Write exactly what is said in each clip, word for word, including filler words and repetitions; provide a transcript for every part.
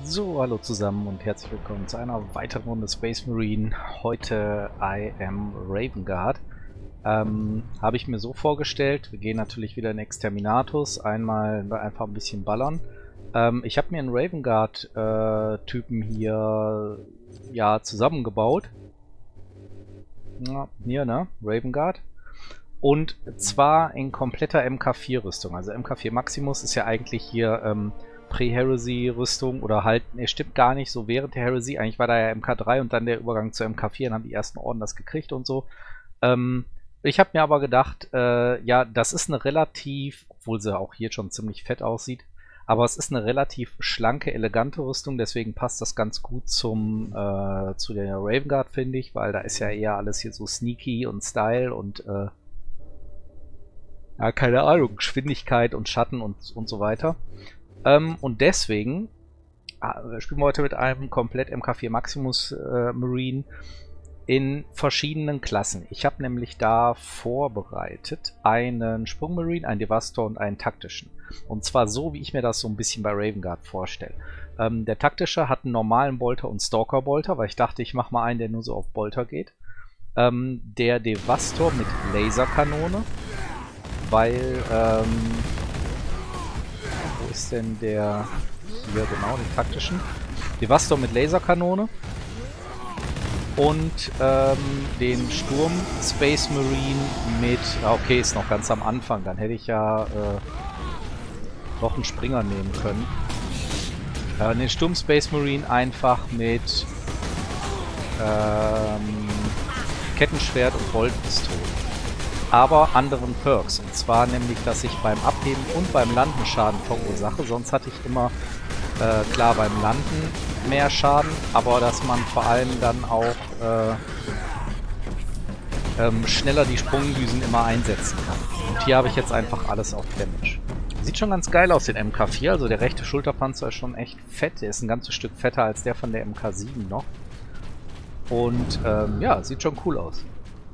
So, hallo zusammen und herzlich willkommen zu einer weiteren Runde Space Marine. Heute I am Raven Guard. Ähm, habe ich mir so vorgestellt, wir gehen natürlich wieder in Exterminatus, einmal einfach ein bisschen ballern. Ähm, ich habe mir einen Raven Guard äh, Typen hier ja zusammengebaut. Ja, hier, ne? Raven Guard. Und zwar in kompletter M K vier Rüstung. Also M K vier Maximus ist ja eigentlich hier ähm, Pre-Heresy-Rüstung oder halt, ne, stimmt gar nicht, so während der Heresy. Eigentlich war da ja M K drei und dann der Übergang zu M K vier, dann haben die ersten Orden das gekriegt und so. Ähm, ich habe mir aber gedacht, äh, ja, das ist eine relativ, obwohl sie auch hier schon ziemlich fett aussieht, aber es ist eine relativ schlanke, elegante Rüstung, deswegen passt das ganz gut zum äh, zu der Raven Guard, finde ich, weil da ist ja eher alles hier so sneaky und Style und äh, ja, keine Ahnung, Geschwindigkeit und Schatten und, und so weiter. Ähm, und deswegen äh, spielen wir heute mit einem komplett M K vier Maximus äh, Marine in verschiedenen Klassen. Ich habe nämlich da vorbereitet einen Sprungmarine, einen Devastor und einen taktischen. Und zwar so, wie ich mir das so ein bisschen bei Raven Guard vorstelle. Ähm, der taktische hat einen normalen Bolter und Stalker Bolter, weil ich dachte, ich mache mal einen, der nur so auf Bolter geht. Ähm, der Devastor mit Laserkanone, weil, ähm, wo ist denn der, hier genau, den taktischen, Devastor mit Laserkanone und ähm, den Sturm Space Marine mit, okay, ist noch ganz am Anfang, dann hätte ich ja äh, noch einen Springer nehmen können. Äh, den Sturm Space Marine einfach mit ähm, Kettenschwert und Boltpistole. Aber anderen Perks. Und zwar nämlich, dass ich beim Abheben und beim Landen Schaden verursache. Sonst hatte ich immer, äh, klar, beim Landen mehr Schaden, aber dass man vor allem dann auch äh, ähm, schneller die Sprungdüsen immer einsetzen kann. Und hier habe ich jetzt einfach alles auf Damage. Sieht schon ganz geil aus, den M K vier. Also der rechte Schulterpanzer ist schon echt fett. Der ist ein ganzes Stück fetter als der von der M K sieben noch. Und ähm, ja, sieht schon cool aus.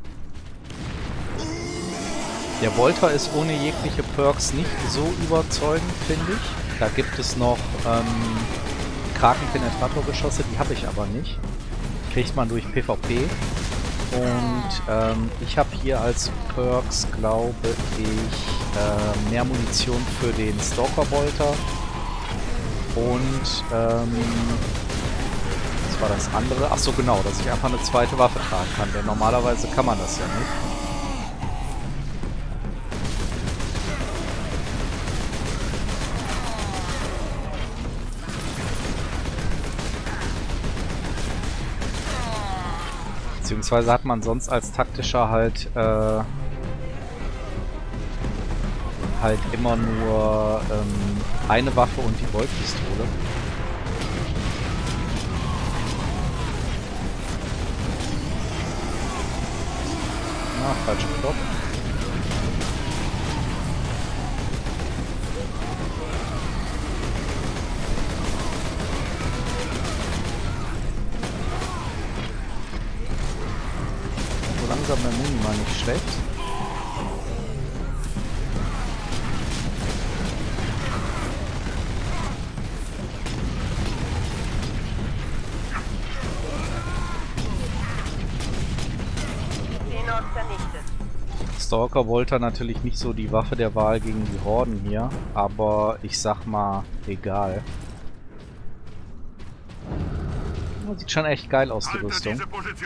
Der Bolter ist ohne jegliche Perks nicht so überzeugend, finde ich. Da gibt es noch ähm, Kraken-Penetrator-Geschosse, die habe ich aber nicht. Kriegt man durch PvP. Und ähm, ich habe hier als Perks, glaube ich, äh, mehr Munition für den Stalker-Bolter. Und ähm, was war das andere? Achso, genau, dass ich einfach eine zweite Waffe tragen kann, denn normalerweise kann man das ja nicht. Beziehungsweise hat man sonst als taktischer halt äh, halt immer nur ähm, eine Waffe und die Boltpistole. Na, falscher Knopf. Langsam der Muni mal nicht schlecht. Stalker Bolter natürlich nicht so die Waffe der Wahl gegen die Horden hier, aber ich sag mal, egal. Oh, sieht schon echt geil aus, die Rüstung.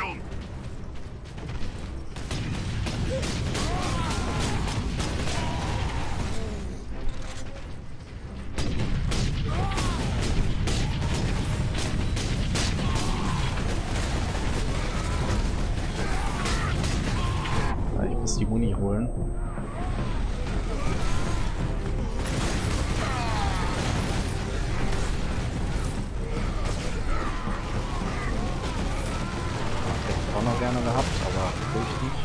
Ich muss die Muni holen. Hätte ich auch noch gerne gehabt, aber will ich nicht.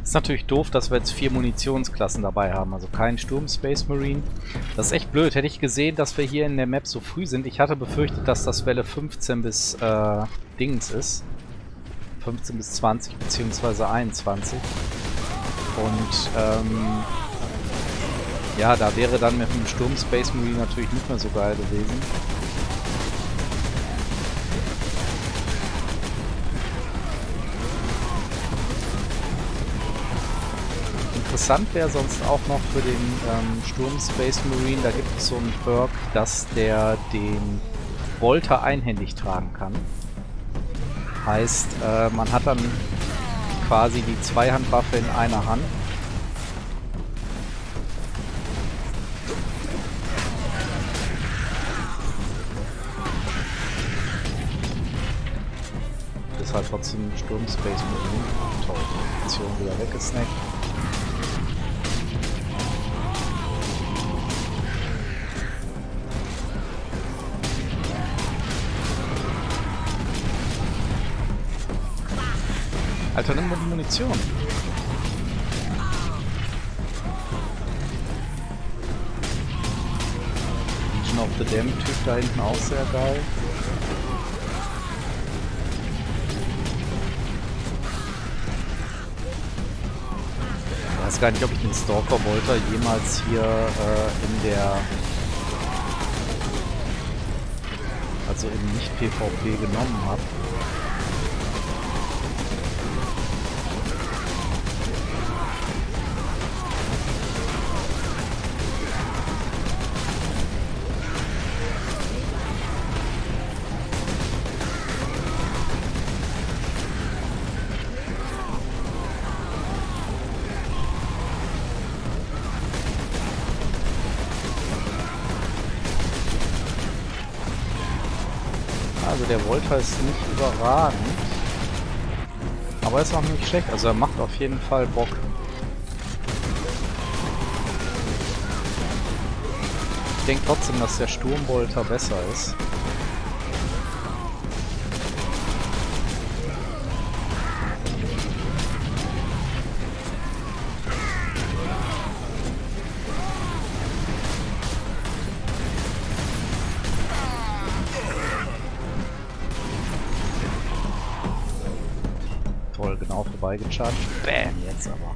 Ist natürlich doof, dass wir jetzt vier Munitionsklassen dabei haben, also kein Sturm Space Marine. Das ist echt blöd. Hätte ich gesehen, dass wir hier in der Map so früh sind. Ich hatte befürchtet, dass das Welle fünfzehn bis äh, Dings ist. fünfzehn bis zwanzig beziehungsweise einundzwanzig. Und ähm, ja, da wäre dann mit dem Sturm Space Marine natürlich nicht mehr so geil gewesen. Interessant wäre sonst auch noch für den ähm, Sturm Space Marine, da gibt es so einen Perk, dass der den Bolter einhändig tragen kann. Heißt, äh, man hat dann quasi die Zweihandwaffe in einer Hand. Ist halt trotzdem Sturm Space Marine. Toll, die Munition wieder weggesnackt. Alter, nimm mal die Munition. Legion of the Damned Typ da hinten auch sehr geil. Ich weiß gar nicht, ob ich den Stalker Bolter jemals hier äh, in der, also im Nicht-PvP genommen habe. Also der Volta ist nicht überragend, aber ist auch nicht schlecht, also er macht auf jeden Fall Bock. Ich denke trotzdem, dass der Sturmbolter besser ist. Toll, genau vorbeigecharged. Bam, jetzt aber.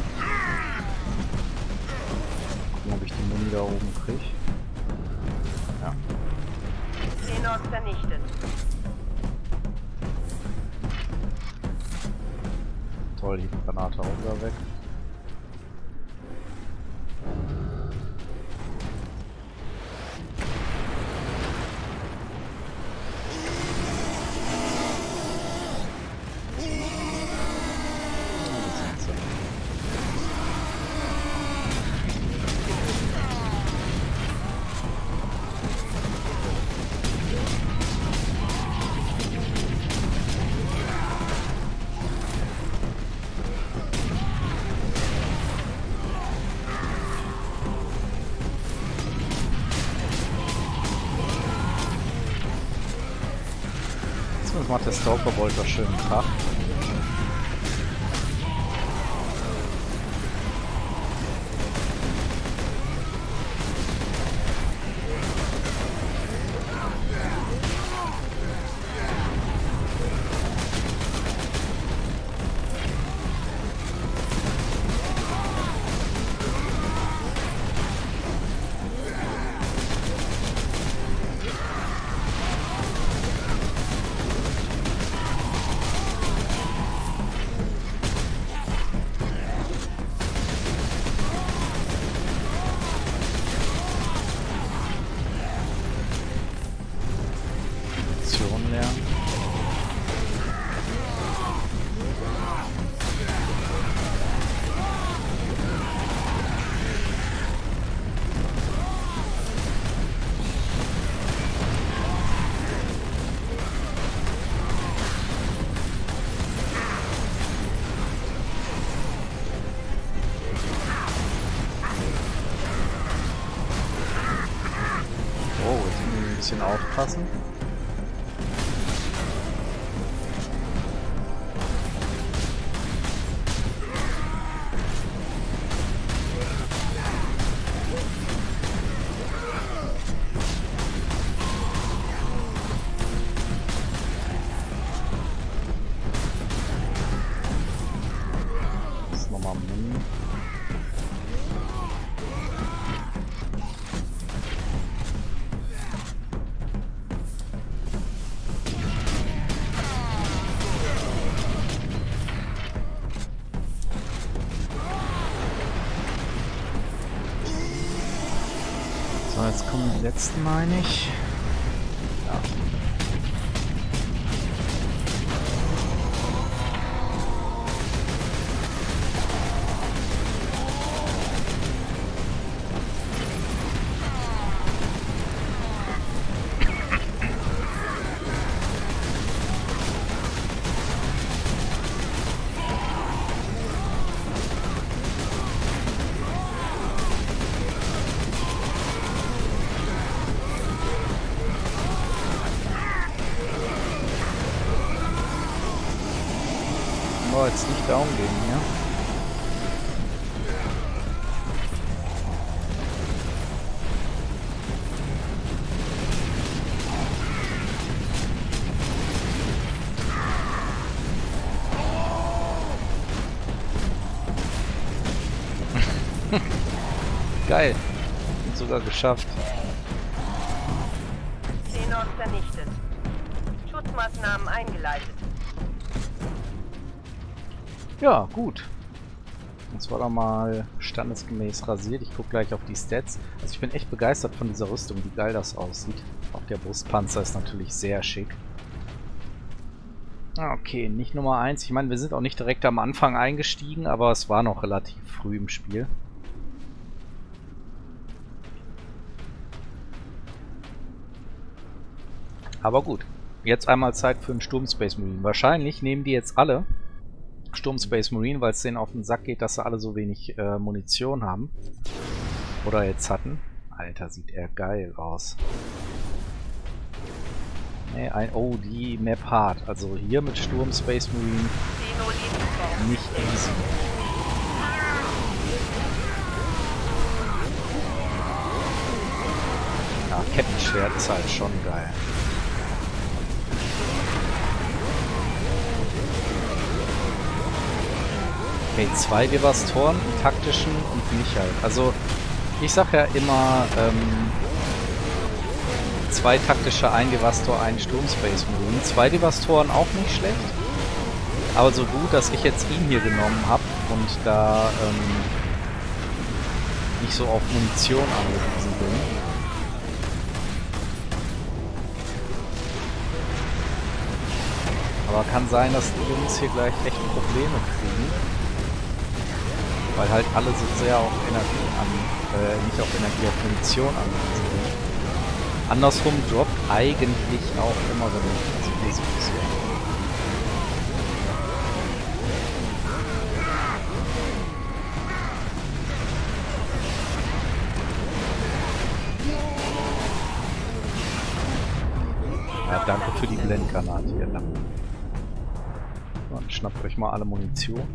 Gucken, ob ich die Muni da oben kriege. Ja. Xenos vernichtet. Toll, die Granate auch wieder weg. Jetzt macht der Stalker Bolter schön Krach. Lernen. Oh, jetzt müssen wir ein bisschen aufpassen. jetzt kommen die letzten, meine ich. Ja. Oh, jetzt nicht down gehen, ja? Geil. Und sogar geschafft. Xenos vernichtet. Schutzmaßnahmen eingeleitet. Ja, gut. Das war doch mal standesgemäß rasiert. Ich gucke gleich auf die Stats. Also ich bin echt begeistert von dieser Rüstung, wie geil das aussieht. Auch der Brustpanzer ist natürlich sehr schick. Okay, nicht Nummer eins. Ich meine, wir sind auch nicht direkt am Anfang eingestiegen, aber es war noch relativ früh im Spiel. Aber gut. Jetzt einmal Zeit für einen Sturm Space Marine. Wahrscheinlich nehmen die jetzt alle Sturm Space Marine, weil es denen auf den Sack geht, dass sie alle so wenig äh, Munition haben. Oder jetzt hatten. Alter, sieht er geil aus. Nee, ein, oh, die Map hart. Also hier mit Sturm Space Marine nicht easy. Ja, Kettenschwert ist halt schon geil. Okay, zwei Devastoren, einen taktischen und mich halt. Also, ich sag ja immer, ähm, zwei taktische, ein Devastor, ein Sturm-Space Marine. Zwei Devastoren auch nicht schlecht. Aber so gut, dass ich jetzt ihn hier genommen habe und da ähm, nicht so auf Munition angewiesen bin. Aber kann sein, dass die Jungs hier gleich echt Probleme kriegen. Weil halt alle so sehr auf Energie an, äh, nicht auf Energie, auf Munition angewiesen sind. Andersrum droppt eigentlich auch immer genug. Also hier so ein bisschen. Ja, danke für die Blendgranate hier. Dann schnappt euch mal alle Munition.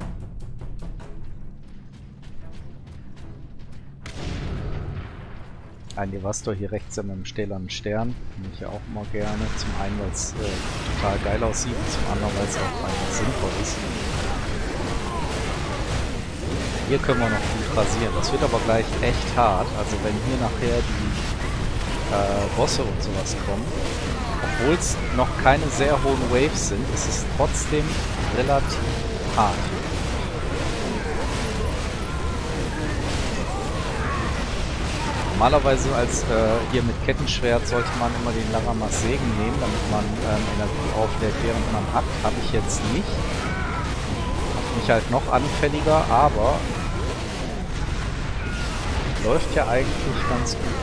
Ein Devastor hier rechts mit dem stählernen Stern. Finde ich ja auch immer gerne. Zum einen, weil es äh, total geil aussieht, und zum anderen, weil es auch einfach sinnvoll ist. Hier können wir noch gut rasieren. Das wird aber gleich echt hart. Also wenn hier nachher die äh, Bosse und sowas kommen, obwohl es noch keine sehr hohen Waves sind, ist es trotzdem relativ hart. Normalerweise als äh, hier mit Kettenschwert sollte man immer den Laramas Segen nehmen, damit man ähm, Energie auflädt, während man hackt. Habe ich jetzt nicht. Macht mich halt noch anfälliger, aber läuft ja eigentlich ganz gut.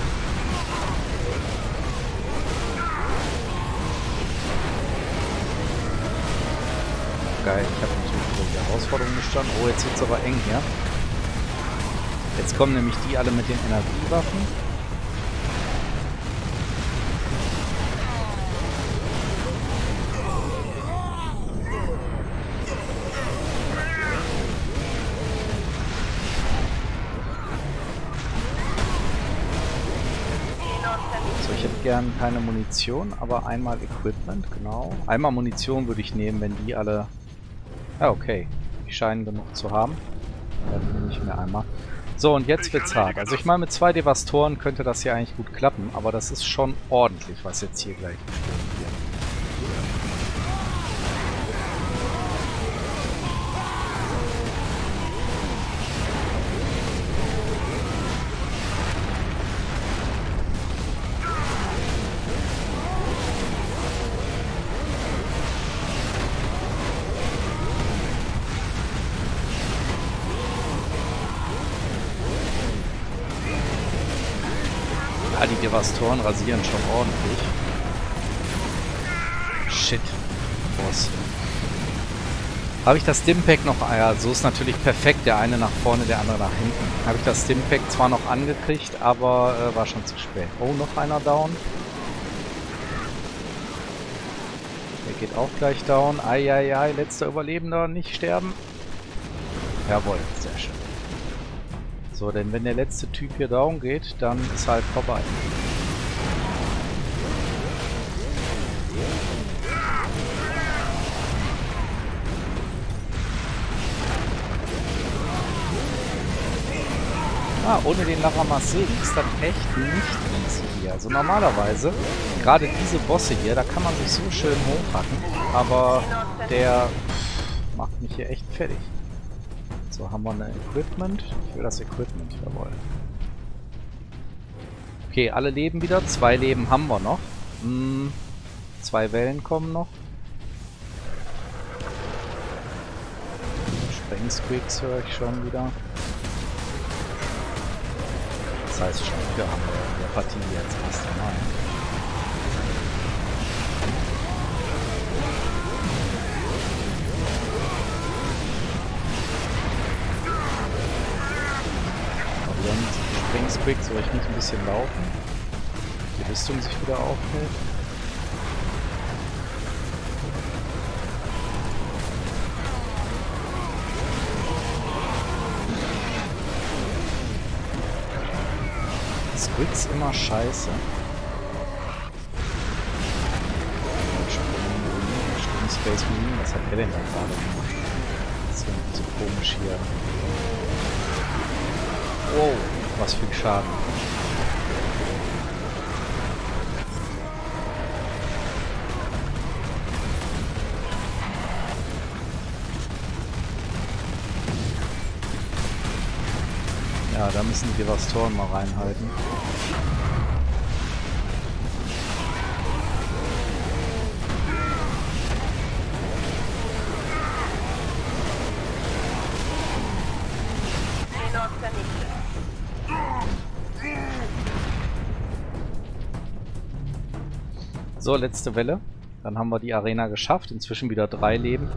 Geil, ich habe natürlich vor die Herausforderung gestanden. Oh, jetzt wird es aber eng hier. Jetzt kommen nämlich die alle mit den Energiewaffen. So, ich hätte gern keine Munition, aber einmal Equipment, genau. Einmal Munition würde ich nehmen, wenn die alle... Ja, okay. Die scheinen genug zu haben. Dann nehme ich mir einmal. So, und jetzt wird's hart. Also ich meine, mit zwei Devastoren könnte das hier eigentlich gut klappen, aber das ist schon ordentlich, was jetzt hier gleich bestimmt wird. Devastoren rasieren schon ordentlich. Shit. Boss. Habe ich das Stimpack noch... Ah ja, so ist natürlich perfekt. Der eine nach vorne, der andere nach hinten. Habe ich das Stimpack zwar noch angekriegt, aber äh, war schon zu spät. Oh, noch einer down. Der geht auch gleich down. Eieiei, letzter Überlebender. Nicht sterben. Jawohl, sehr schön. So, denn wenn der letzte Typ hier down geht, dann ist halt vorbei. Ah, ohne den Laramas Segen ist das echt nicht easy hier. Also normalerweise, gerade diese Bosse hier, da kann man sich so schön hochhacken, aber der macht mich hier echt fertig. So, haben wir ein Equipment. Ich will das Equipment, jawohl. Okay, alle leben wieder. Zwei Leben haben wir noch. Hm, zwei Wellen kommen noch. Sprengsquicks höre ich schon wieder. Das heißt, schon wieder haben wir in der Partie jetzt erst einmal. Aber dann Springsquick, soll ich nicht ein bisschen laufen? Die Rüstung sich wieder aufhält. Squids immer scheiße. Stimmt, Space Marine, was hat er denn da gerade gemacht? Das ist irgendwie so komisch hier. Wow, was für ein Schaden. Ja, da müssen die Devastoren mal reinhalten. So, letzte Welle. Dann haben wir die Arena geschafft. Inzwischen wieder drei Leben.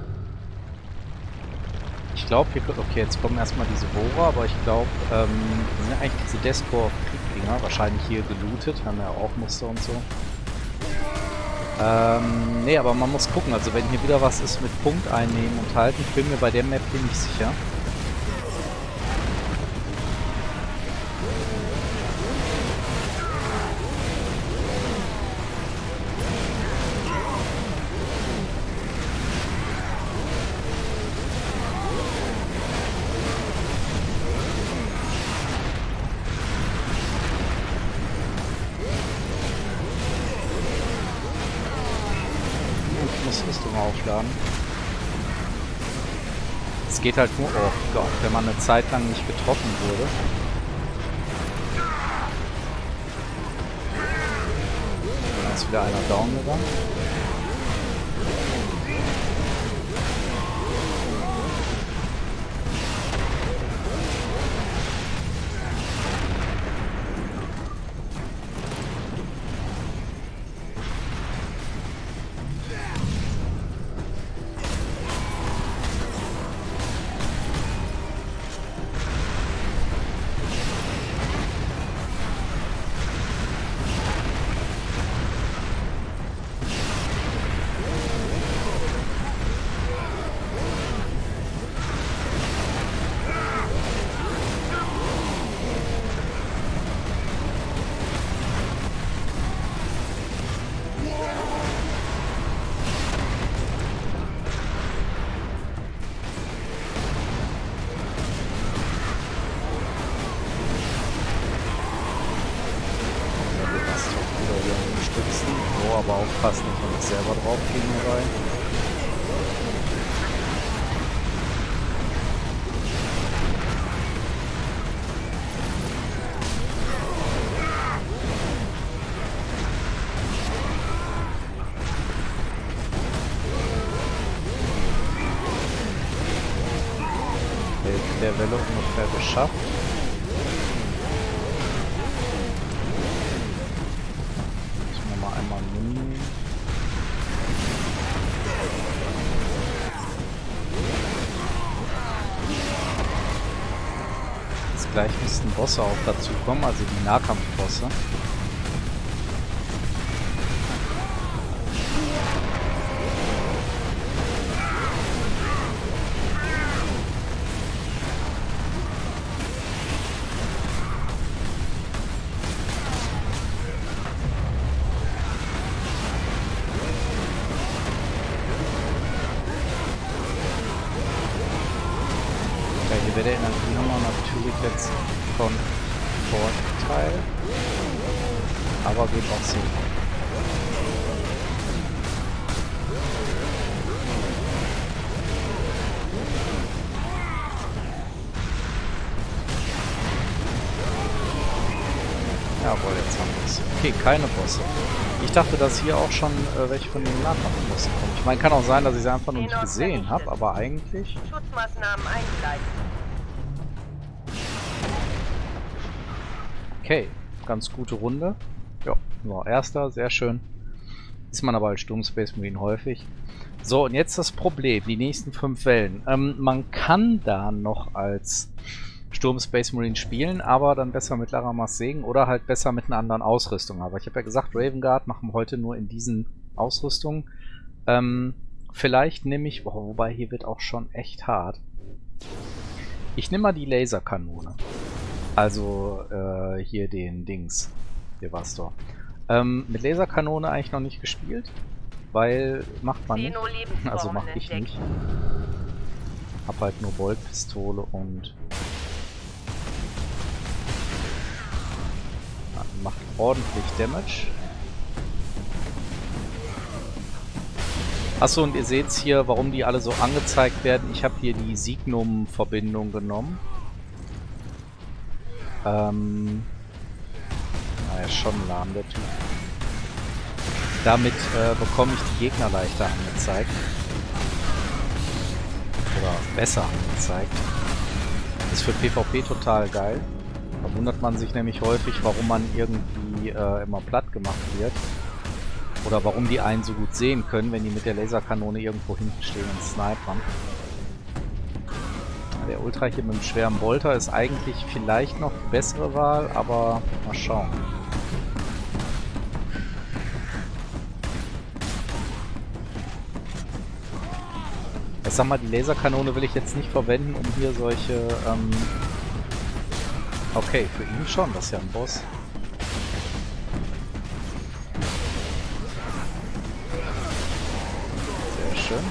Ich glaube, hier kommt... Okay, jetzt kommen erstmal diese Bohrer, aber ich glaube, ähm, das sind eigentlich diese Deathcore-Kriegsdinger. Wahrscheinlich hier gelootet. Haben ja auch Muster und so. Ähm, nee, aber man muss gucken. Also wenn hier wieder was ist mit Punkt einnehmen und halten, ich bin mir bei der Map hier nicht sicher. Rüstung aufladen. Es geht halt nur, oh Gott, wenn man eine Zeit lang nicht getroffen wurde. Dann ist wieder einer down gegangen. Oh, aber aufpassen, dass man nicht selber drauf gehen dabei. Der Welle ungefähr geschafft. Gleich müssten Bosse auch dazu kommen, also die Nahkampfbosse. Hier wäre der Energiehammer natürlich jetzt von Vorteil, aber geht auch so. Jawohl, jetzt haben wir es. Okay, keine Bosse. Ich dachte, dass hier auch schon äh, welche von den Nahkampfbossen kommen. Ich meine, kann auch sein, dass ich sie einfach noch nicht gesehen habe, aber eigentlich... Schutzmaßnahmen eingeleitet. Okay, ganz gute Runde. Ja, war erster, sehr schön. Ist man aber als Sturm Space Marine häufig. So, und jetzt das Problem, die nächsten fünf Wellen. Ähm, man kann da noch als Sturm Space Marine spielen, aber dann besser mit Laramas Segen oder halt besser mit einer anderen Ausrüstung. Aber ich habe ja gesagt, Raven Guard machen wir heute nur in diesen Ausrüstungen. Ähm, vielleicht nehme ich, oh, wobei hier wird auch schon echt hart. Ich nehme mal die Laserkanone. Also äh, hier den Dings. Devastor. Ähm, mit Laserkanone eigentlich noch nicht gespielt, weil macht man nicht. Also mache ich nicht. Hab halt nur Boltpistole und ja, macht ordentlich Damage. Achso, und ihr seht hier, warum die alle so angezeigt werden. Ich habe hier die Signum-Verbindung genommen. Ähm, naja, schon lahm der Typ. Damit äh, bekomme ich die Gegner leichter angezeigt. Oder besser angezeigt. Ist für PvP total geil. Da wundert man sich nämlich häufig, warum man irgendwie äh, immer platt gemacht wird. Oder warum die einen so gut sehen können, wenn die mit der Laserkanone irgendwo hinten stehen und snipern. Der Ultra hier mit dem schweren Bolter ist eigentlich vielleicht noch die bessere Wahl, aber mal schauen. Ich sag mal, die Laserkanone will ich jetzt nicht verwenden, um hier solche... Ähm okay, für ihn schon, das ist ja ein Boss. Sehr schön.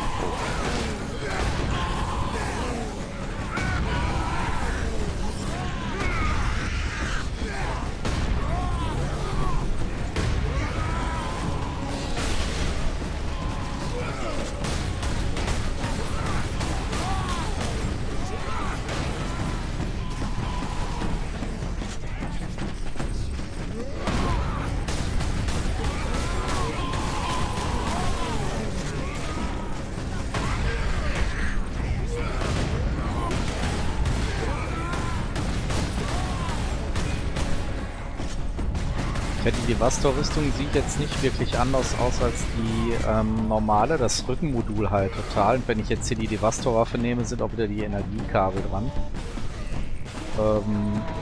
Die Devastor-Rüstung sieht jetzt nicht wirklich anders aus als die ähm, normale, das Rückenmodul halt total. Und wenn ich jetzt hier die Devastor-Waffe nehme, sind auch wieder die Energiekabel dran. Ähm,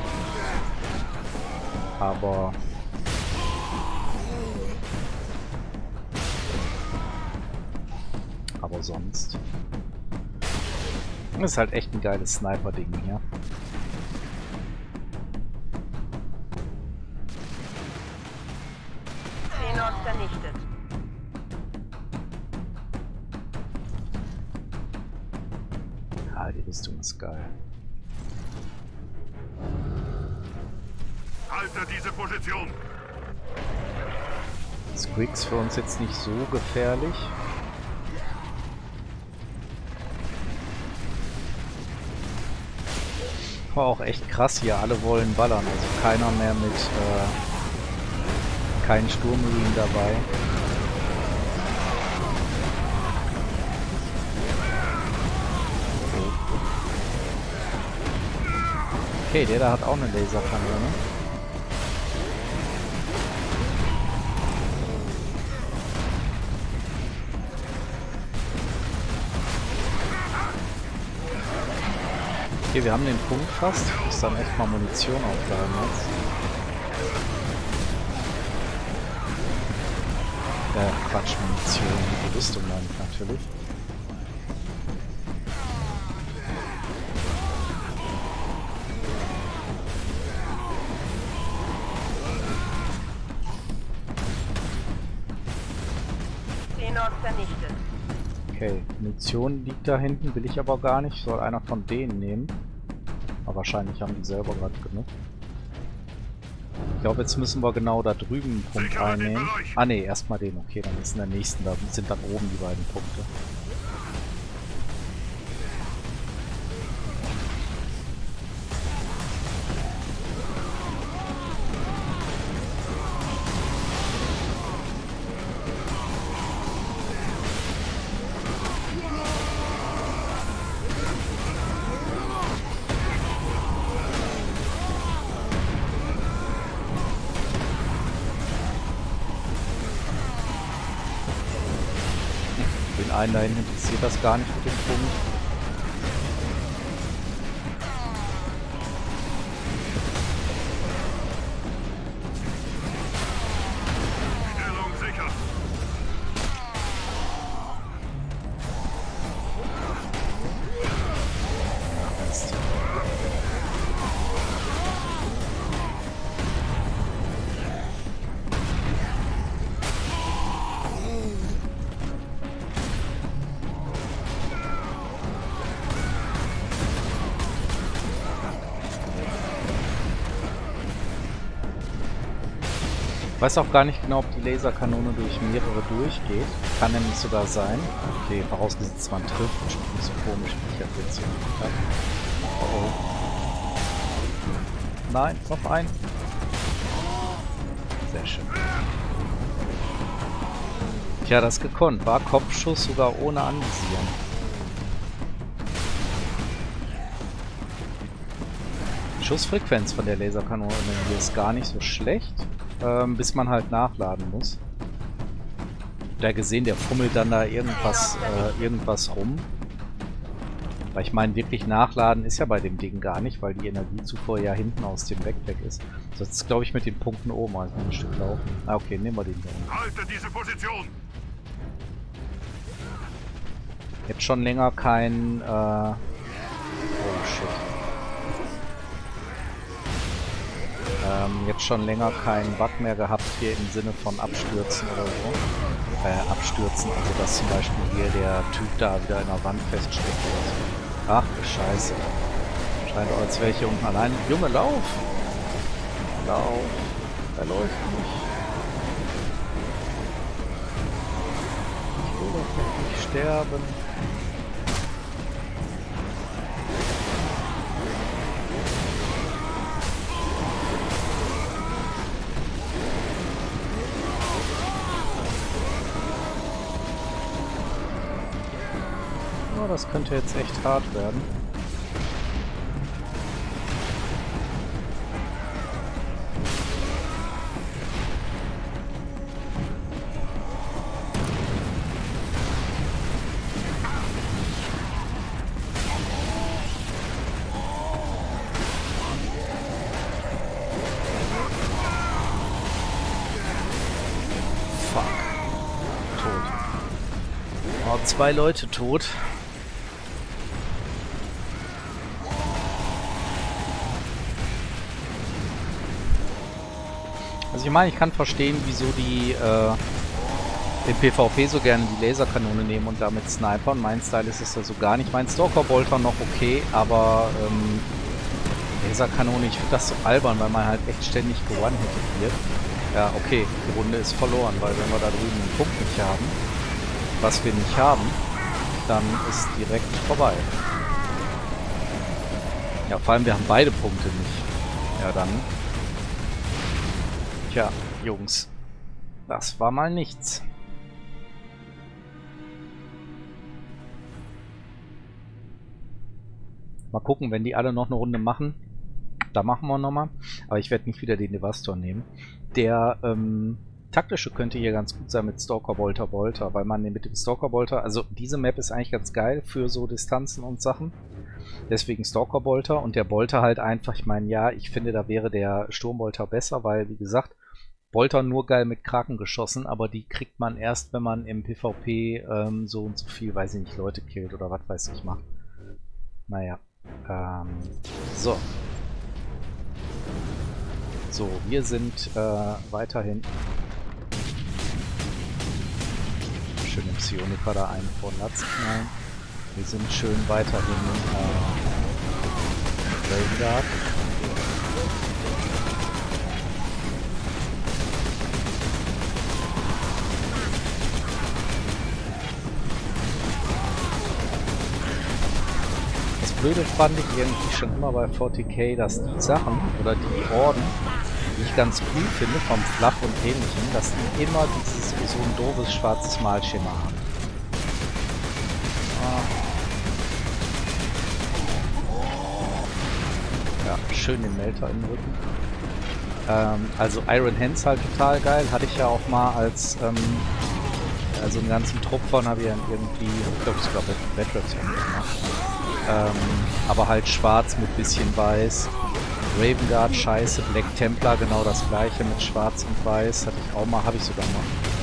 aber... Aber sonst... Das ist halt echt ein geiles Sniper-Ding hier. Vernichtet. Ah, die Rüstung ist geil. Halte diese Position! Squiggs für uns jetzt nicht so gefährlich. War auch echt krass hier, alle wollen ballern, also keiner mehr mit äh, kein Sturmmarine dabei. Okay, der da hat auch eine Laserkanone. Okay, wir haben den Punkt fast. Ich muss dann echt mal Munition aufladen jetzt. Äh, Quatsch, Munition. Die Rüstung meine ich natürlich. Xenos vernichtet. Okay, Munition liegt da hinten, will ich aber gar nicht. Soll einer von denen nehmen. Aber wahrscheinlich haben die selber gerade genug. Ich glaube, jetzt müssen wir genau da drüben einen Punkt einnehmen. Ah ne, erstmal den. Okay, dann ist in der nächsten, da sind dann oben die beiden Punkte. Den einen da hinten interessiert das gar nicht mit dem Punkt. Stellung sicher. Mist. Ich weiß auch gar nicht genau, ob die Laserkanone durch mehrere durchgeht. Kann nämlich sogar sein. Okay, vorausgesetzt man trifft. Bestimmt nicht so komisch, wie ich das jetzt hier gemacht habe. Oh oh. Nein, noch ein. Sehr schön. Tja, das gekonnt. War Kopfschuss sogar ohne Anvisieren. Die Schussfrequenz von der Laserkanone hier ist gar nicht so schlecht. Ähm, bis man halt nachladen muss. Da gesehen, der fummelt dann da irgendwas, äh, irgendwas rum. Weil ich meine, wirklich nachladen ist ja bei dem Ding gar nicht, weil die Energiezufuhr ja hinten aus dem Backpack ist. Das ist, glaube ich, mit den Punkten oben, also ein Stück laufen. Ah, okay, nehmen wir den hier unten. Halte diese Position. Jetzt schon länger kein, äh... oh shit. Ähm, jetzt schon länger keinen Bug mehr gehabt hier im Sinne von Abstürzen oder so. Äh, Abstürzen, also dass zum Beispiel hier der Typ da wieder in der Wand feststeckt oder so. Ach du Scheiße. Scheint auch, als wäre ich hier unten allein. Junge, lauf! Lauf! Er läuft nicht. Ich will doch nicht sterben. Das könnte jetzt echt hart werden. Fuck. Tot. Oh, zwei Leute tot. Also ich meine, ich kann verstehen, wieso die äh, im PvP so gerne die Laserkanone nehmen und damit snipern. Mein Style ist es ja so gar nicht. Mein Stalker-Bolter noch okay, aber ähm, Laserkanone, ich finde das so albern, weil man halt echt ständig ge-one-hitted wird. Ja, okay, die Runde ist verloren, weil wenn wir da drüben einen Punkt nicht haben, was wir nicht haben, dann ist direkt vorbei. Ja, vor allem wir haben beide Punkte nicht. Ja, dann... Tja, Jungs, das war mal nichts. Mal gucken, wenn die alle noch eine Runde machen, da machen wir nochmal. Aber ich werde nicht wieder den Devastor nehmen. Der ähm, taktische könnte hier ganz gut sein mit Stalker, Bolter, Bolter, weil man mit dem Stalker, Bolter, also diese Map ist eigentlich ganz geil für so Distanzen und Sachen. Deswegen Stalker-Bolter und der Bolter halt einfach, ich meine, ja, ich finde, da wäre der Sturmbolter besser, weil, wie gesagt, Bolter nur geil mit Kraken geschossen, aber die kriegt man erst, wenn man im PvP ähm, so und so viel, weiß ich nicht, Leute killt oder was weiß ich macht. Naja, ähm, so. So, wir sind äh, weiterhin schön im Psioniker da einen vor Latz knallen. Wir sind schön weiterhin äh, Raven-Guard. Das Blöde fand ich irgendwie schon immer bei vierzig K, dass die Sachen oder die Orden, die ich ganz cool finde, vom Fluff und Ähnlichem, dass die immer dieses so ein doofes schwarzes Malschema haben. Ja, schön den Melter im Rücken. Ähm, also Iron Hands halt total geil. Hatte ich ja auch mal als, ähm, also einen ganzen Trupp von habe ich ja irgendwie, ich glaube sogar Veterans gemacht. Ähm, aber halt schwarz mit bisschen weiß. Raven Guard scheiße, Black Templar genau das gleiche mit schwarz und weiß. Hatte ich auch mal, habe ich sogar noch.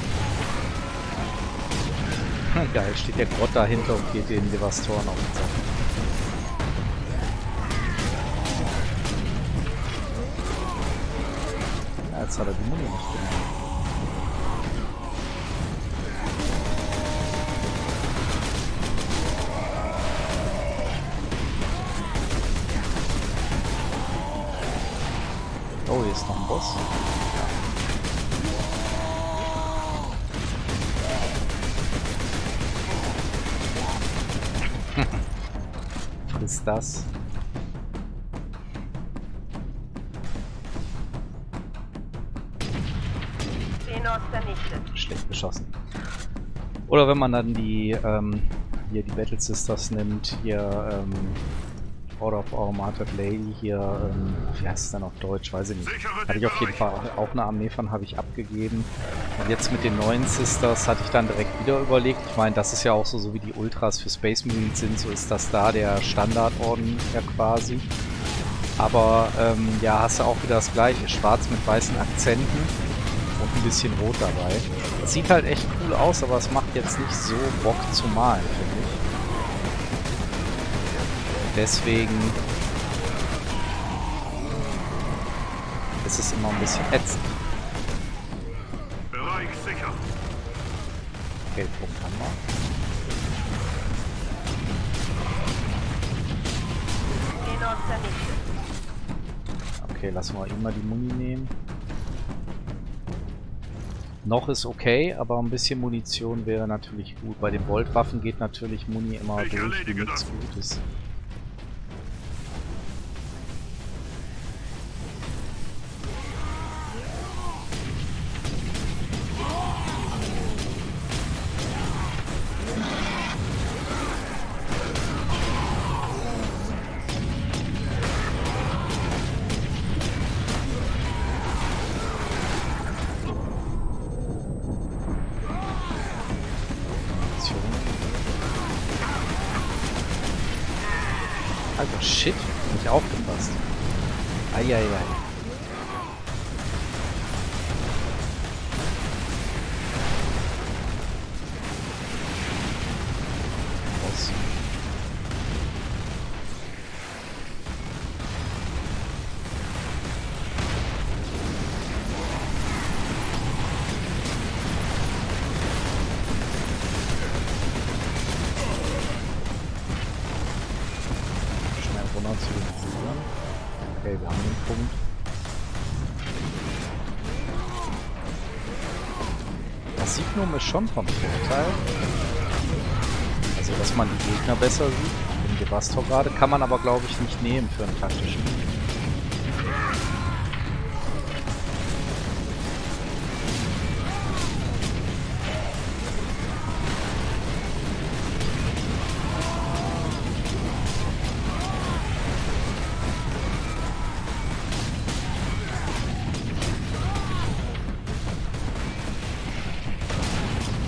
Geil, steht der Grott dahinter und geht den Devastoren auf den Sack. Ja, jetzt hat er die Muni nicht genommen. Oh, hier ist noch ein Boss. Was ist das? Xenos vernichtet. Schlecht geschossen. Oder wenn man dann die, ähm, hier die Battle Sisters nimmt, hier, ähm, Order of Our Martyred Lady, hier, ähm, wie heißt es dann auf Deutsch, weiß ich nicht. Hatte ich auf jeden Fall auch eine Armee von, habe ich abgegeben. Und jetzt mit den neuen Sisters hatte ich dann direkt wieder überlegt. Ich meine, das ist ja auch so, so wie die Ultras für Space Marines sind, so ist das da der Standardorden ja quasi. Aber ähm, ja, hast du auch wieder das gleiche, schwarz mit weißen Akzenten und ein bisschen rot dabei. Das sieht halt echt cool aus, aber es macht jetzt nicht so Bock zu malen, finde ich. Deswegen ist es immer ein bisschen ätzend. Bereich sicher. Geldpunkt haben wir. Xenos vernichtet. Okay, lassen wir immer die Muni nehmen. Noch ist okay, aber ein bisschen Munition wäre natürlich gut. Bei den Boltwaffen geht natürlich Muni immer Ich durch, wie erledige nichts das. Gutes. Alter, shit, nicht aufgepasst. Eieiei. Raus. Runter zu den Siegern. Okay, wir haben den Punkt. Das Signum ist schon vom Vorteil. Also, dass man die Gegner besser sieht. Den Devastor gerade. Kann man aber, glaube ich, nicht nehmen für einen taktischen.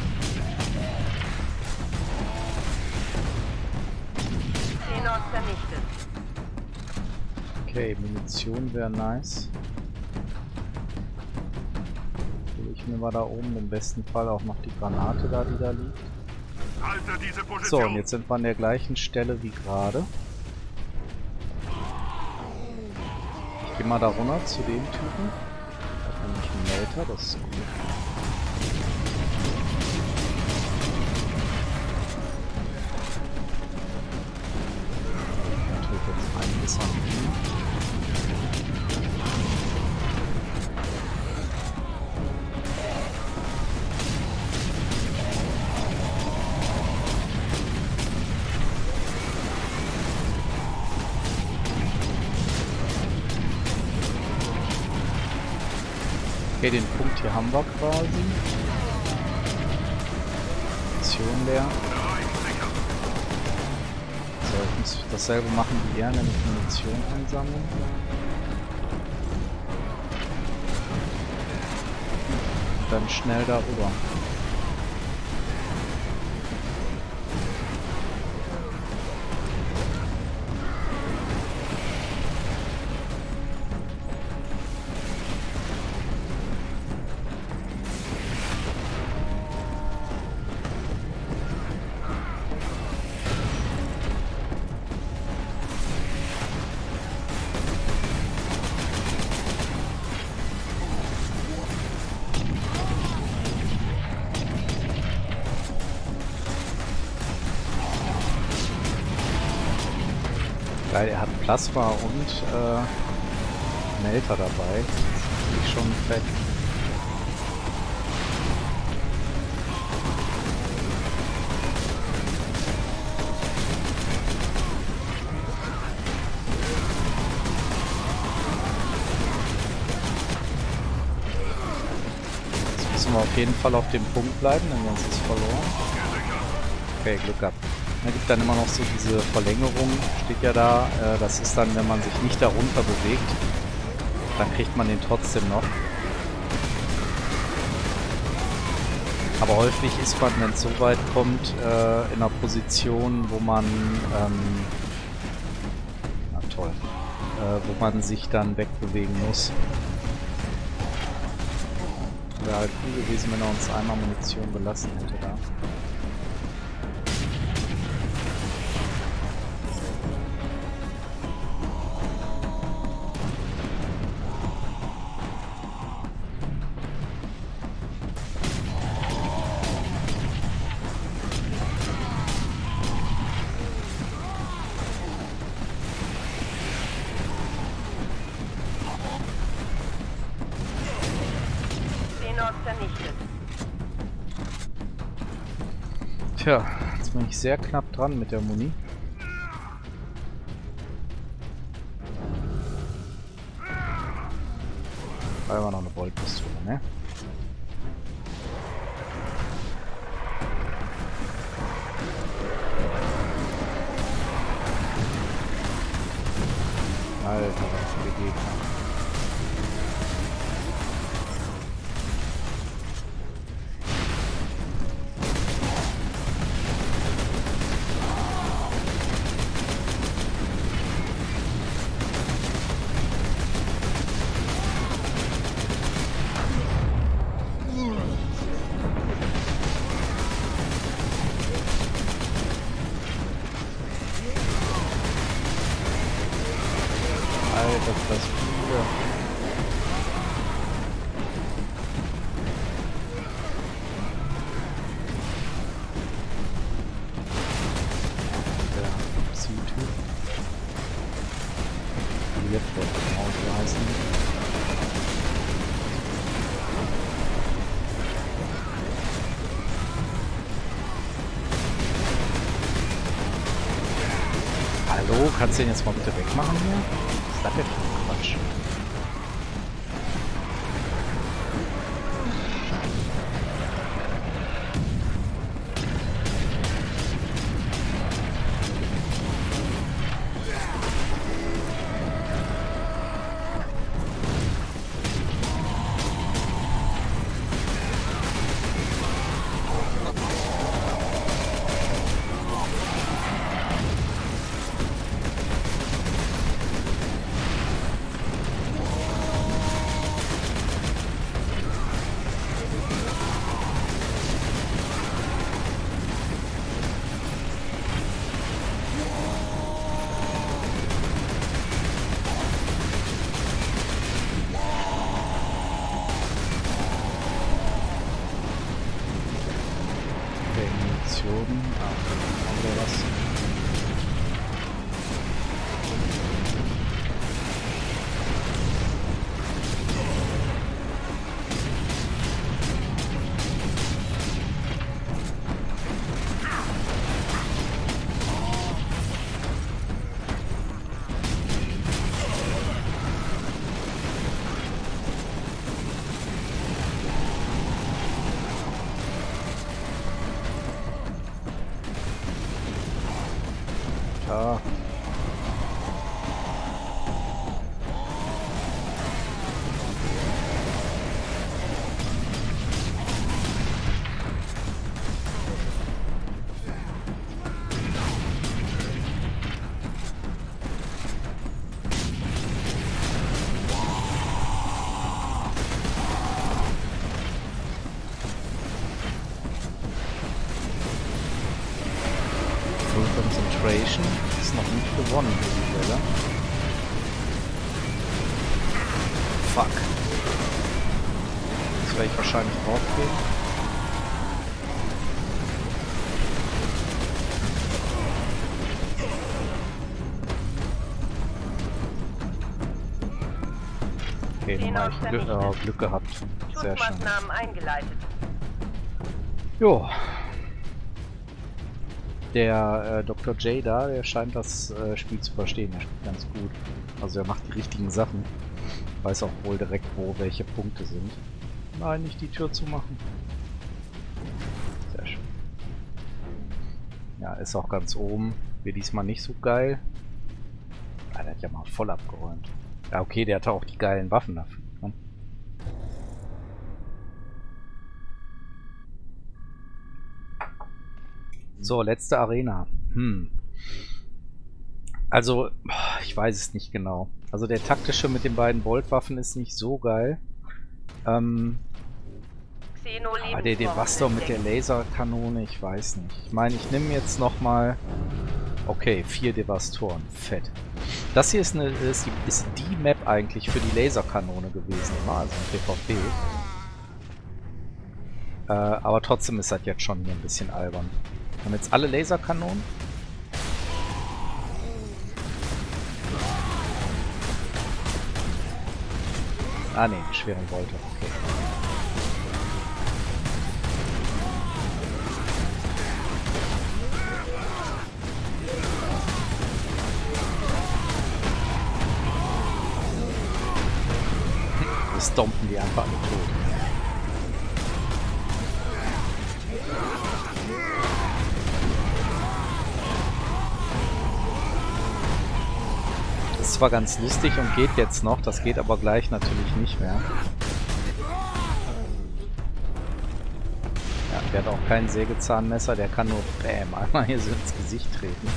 Xenos vernichtet. Okay, Munition wäre nice. Hol ich mir mal da oben im besten Fall auch noch die Granate da, die da liegt. Halte diese So, Position. und jetzt sind wir an der gleichen Stelle wie gerade. Ich gehe mal da runter zu dem Typen. Da hat nämlich einen Melter, das ist gut. Natürlich jetzt einiges an Minen. Okay, den Punkt hier haben wir quasi. Munition leer. So, ich muss dasselbe machen wie er, nämlich Munition einsammeln. Und dann schnell darüber. Geil, er hat Plasma und äh, Melter dabei. Das finde ich schon fett. Jetzt müssen wir auf jeden Fall auf dem Punkt bleiben, denn sonst ist verloren. Okay, Glück gehabt. Da gibt dann immer noch so diese Verlängerung, steht ja da, äh, das ist dann, wenn man sich nicht darunter bewegt, dann kriegt man den trotzdem noch. Aber häufig ist man, wenn es so weit kommt, äh, in einer Position, wo man, ähm, na toll, äh, wo man sich dann wegbewegen muss. Wäre halt cool gewesen, wenn er uns einmal Munition gelassen hätte da. Vernichtet. Tja, jetzt bin ich sehr knapp dran mit der Muni. Da war noch eine Boltpistole, ne? Alter, was für die Gegner. Alter, ist das viele. Der Psi-Typ. Die jetzt wird genau heißen. Hallo, kannst du den jetzt mal bitte wegmachen hier? Was ist das denn für ein Quatsch? Okay, Munition. Ah, da haben wir was. Ja. Concentration ist noch nicht gewonnen für die Welle. Fuck. Jetzt werde ich wahrscheinlich draufgehen. Okay, dann habe ich Glück, äh, Glück gehabt. Sehr schön. Schutzmaßnahmen eingeleitet. Jo. Der äh, Doktor J da, der scheint das äh, Spiel zu verstehen. Er spielt ganz gut. Also er macht die richtigen Sachen. Weiß auch wohl direkt, wo welche Punkte sind. Nein, nicht die Tür zumachen. Sehr schön. Ja, ist auch ganz oben. Wird diesmal nicht so geil. Ah, der hat ja mal voll abgeräumt. Ja, okay, der hatte auch die geilen Waffen dafür. Ne? So, letzte Arena. Hm. Also, ich weiß es nicht genau. Also der taktische mit den beiden Boltwaffen ist nicht so geil. Ähm, aber der Devastor mit der Laserkanone, ich weiß nicht. Ich meine, ich nehme jetzt nochmal... Okay, vier Devastoren. Fett. Das hier ist, eine, ist, die, ist die Map eigentlich für die Laserkanone gewesen. Also ein PvP. Äh, aber trotzdem ist das jetzt schon hier ein bisschen albern. Wir haben jetzt alle Laserkanonen. Ah ne, die schweren Bolter. Okay. Wir stompen die einfach alle tot. Das ist zwar ganz lustig und geht jetzt noch, das geht aber gleich natürlich nicht mehr. Ja, der hat auch kein Sägezahnmesser, der kann nur Bäm einmal hier so ins Gesicht treten.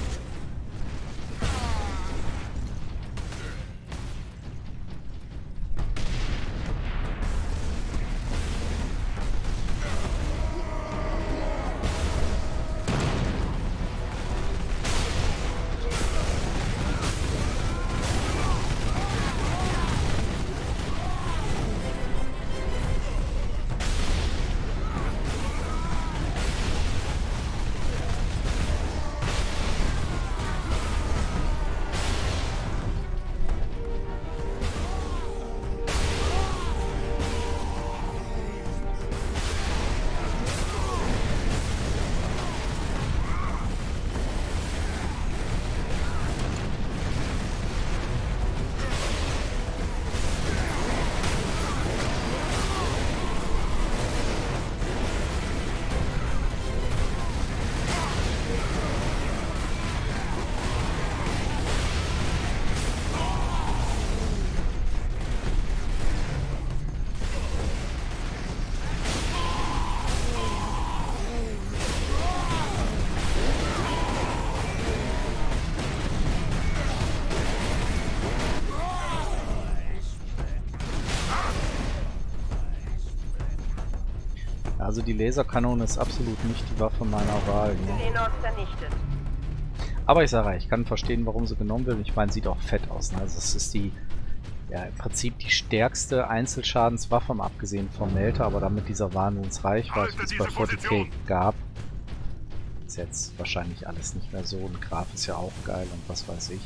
Also die Laserkanone ist absolut nicht die Waffe meiner Wahl. Ne? Aber ich sage, ich kann verstehen, warum sie genommen wird. Ich meine, sieht auch fett aus. Ne? Also das ist die ja, im Prinzip die stärkste Einzelschadenswaffe, mal abgesehen vom Melter, aber damit dieser Wahnsinnsreichweite, wie es bei vierzig K gab. Ist jetzt wahrscheinlich alles nicht mehr so. Und Graf ist ja auch geil und was weiß ich.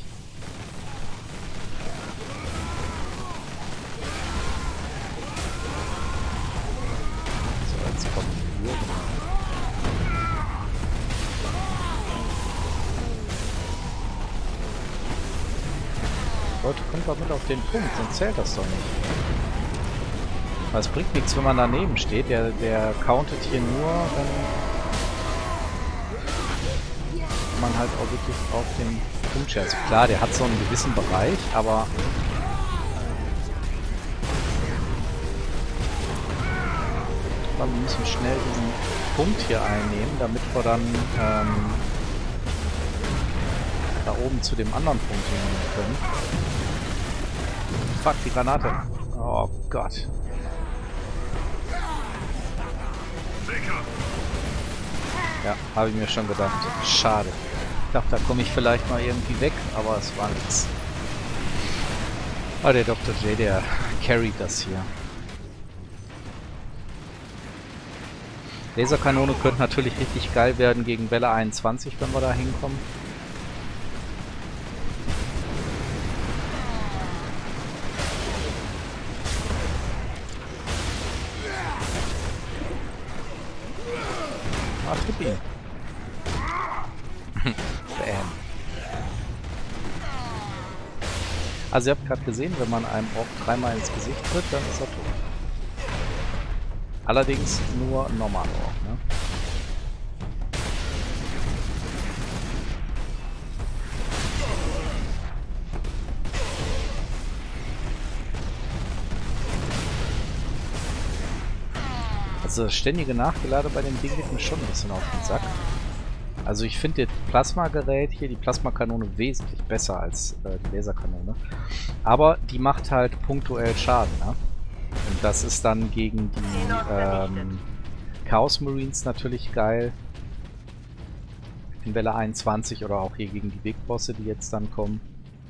So, jetzt kommt die Uhr. Leute, kommt doch mit auf den Punkt, sonst zählt das doch nicht. Aber es bringt nichts, wenn man daneben steht. Der, der countet hier nur, wenn man halt auch wirklich auf den Punkt schert. Also klar, der hat so einen gewissen Bereich, aber wir müssen schnell diesen Punkt hier einnehmen, damit wir dann ähm, da oben zu dem anderen Punkt hingehen können. Fuck, die Granate. Oh Gott. Ja, habe ich mir schon gedacht. Schade. Ich dachte, da komme ich vielleicht mal irgendwie weg, aber es war nichts. Oh, der Doktor J, der carried das hier. Laserkanone könnte natürlich richtig geil werden gegen Welle einundzwanzig, wenn wir da hinkommen. Ah, tritt ihn. Bam. Also ihr habt gerade gesehen, wenn man einem Ork dreimal ins Gesicht tritt, dann ist er tot. Allerdings nur ein normaler Ork, ne? Also das ständige Nachgeladen bei dem Ding geht mir schon ein bisschen auf den Sack. Also ich finde das Plasmagerät hier, die Plasmakanone, wesentlich besser als äh, die Laserkanone. Aber die macht halt punktuell Schaden, ne? Und das ist dann gegen die ähm, Chaos Marines natürlich geil. In Welle einundzwanzig oder auch hier gegen die Big Bosse, die jetzt dann kommen.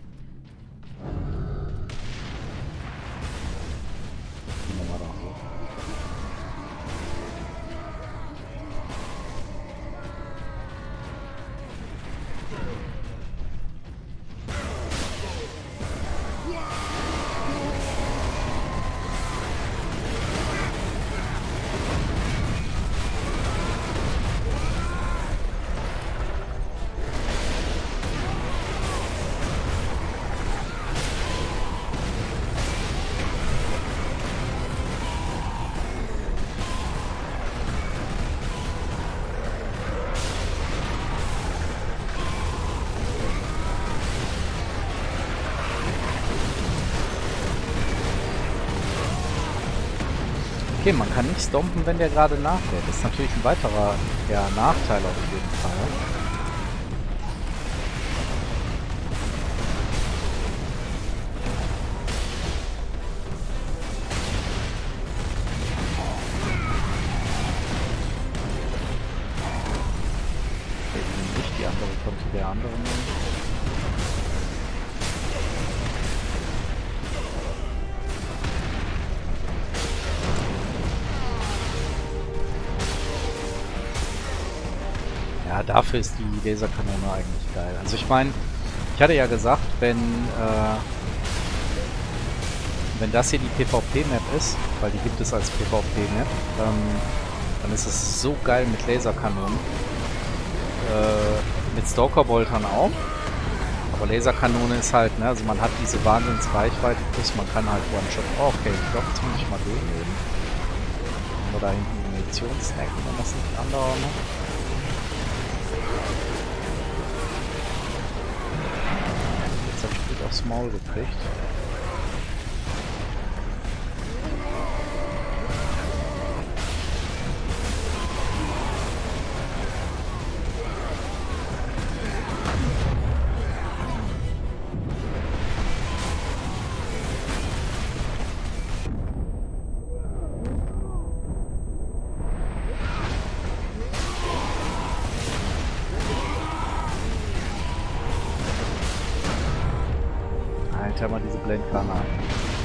Okay, man kann nicht stompen, wenn der gerade nachlädt. Das ist natürlich ein weiterer ja, Nachteil auf jeden Fall. Okay, nicht die andere konnte der andere nehmen. Ja, dafür ist die Laserkanone eigentlich geil. Also ich meine, ich hatte ja gesagt, wenn äh, wenn das hier die PvP-Map ist, weil die gibt es als PvP-Map, ähm, dann ist es so geil mit Laserkanonen. Äh, mit Stalker-Boltern auch. Aber Laserkanone ist halt, ne, also man hat diese Wahnsinnsreichweite, plus man kann halt One-Shot. Oh, okay, ich glaube, jetzt muss ich mal durchnehmen. Oder da hinten die Munition snacken, wenn das nicht andauert, ne? Jetzt habe ich gut aufs Maul gekriegt. Alter, mal diese Blendgranaten.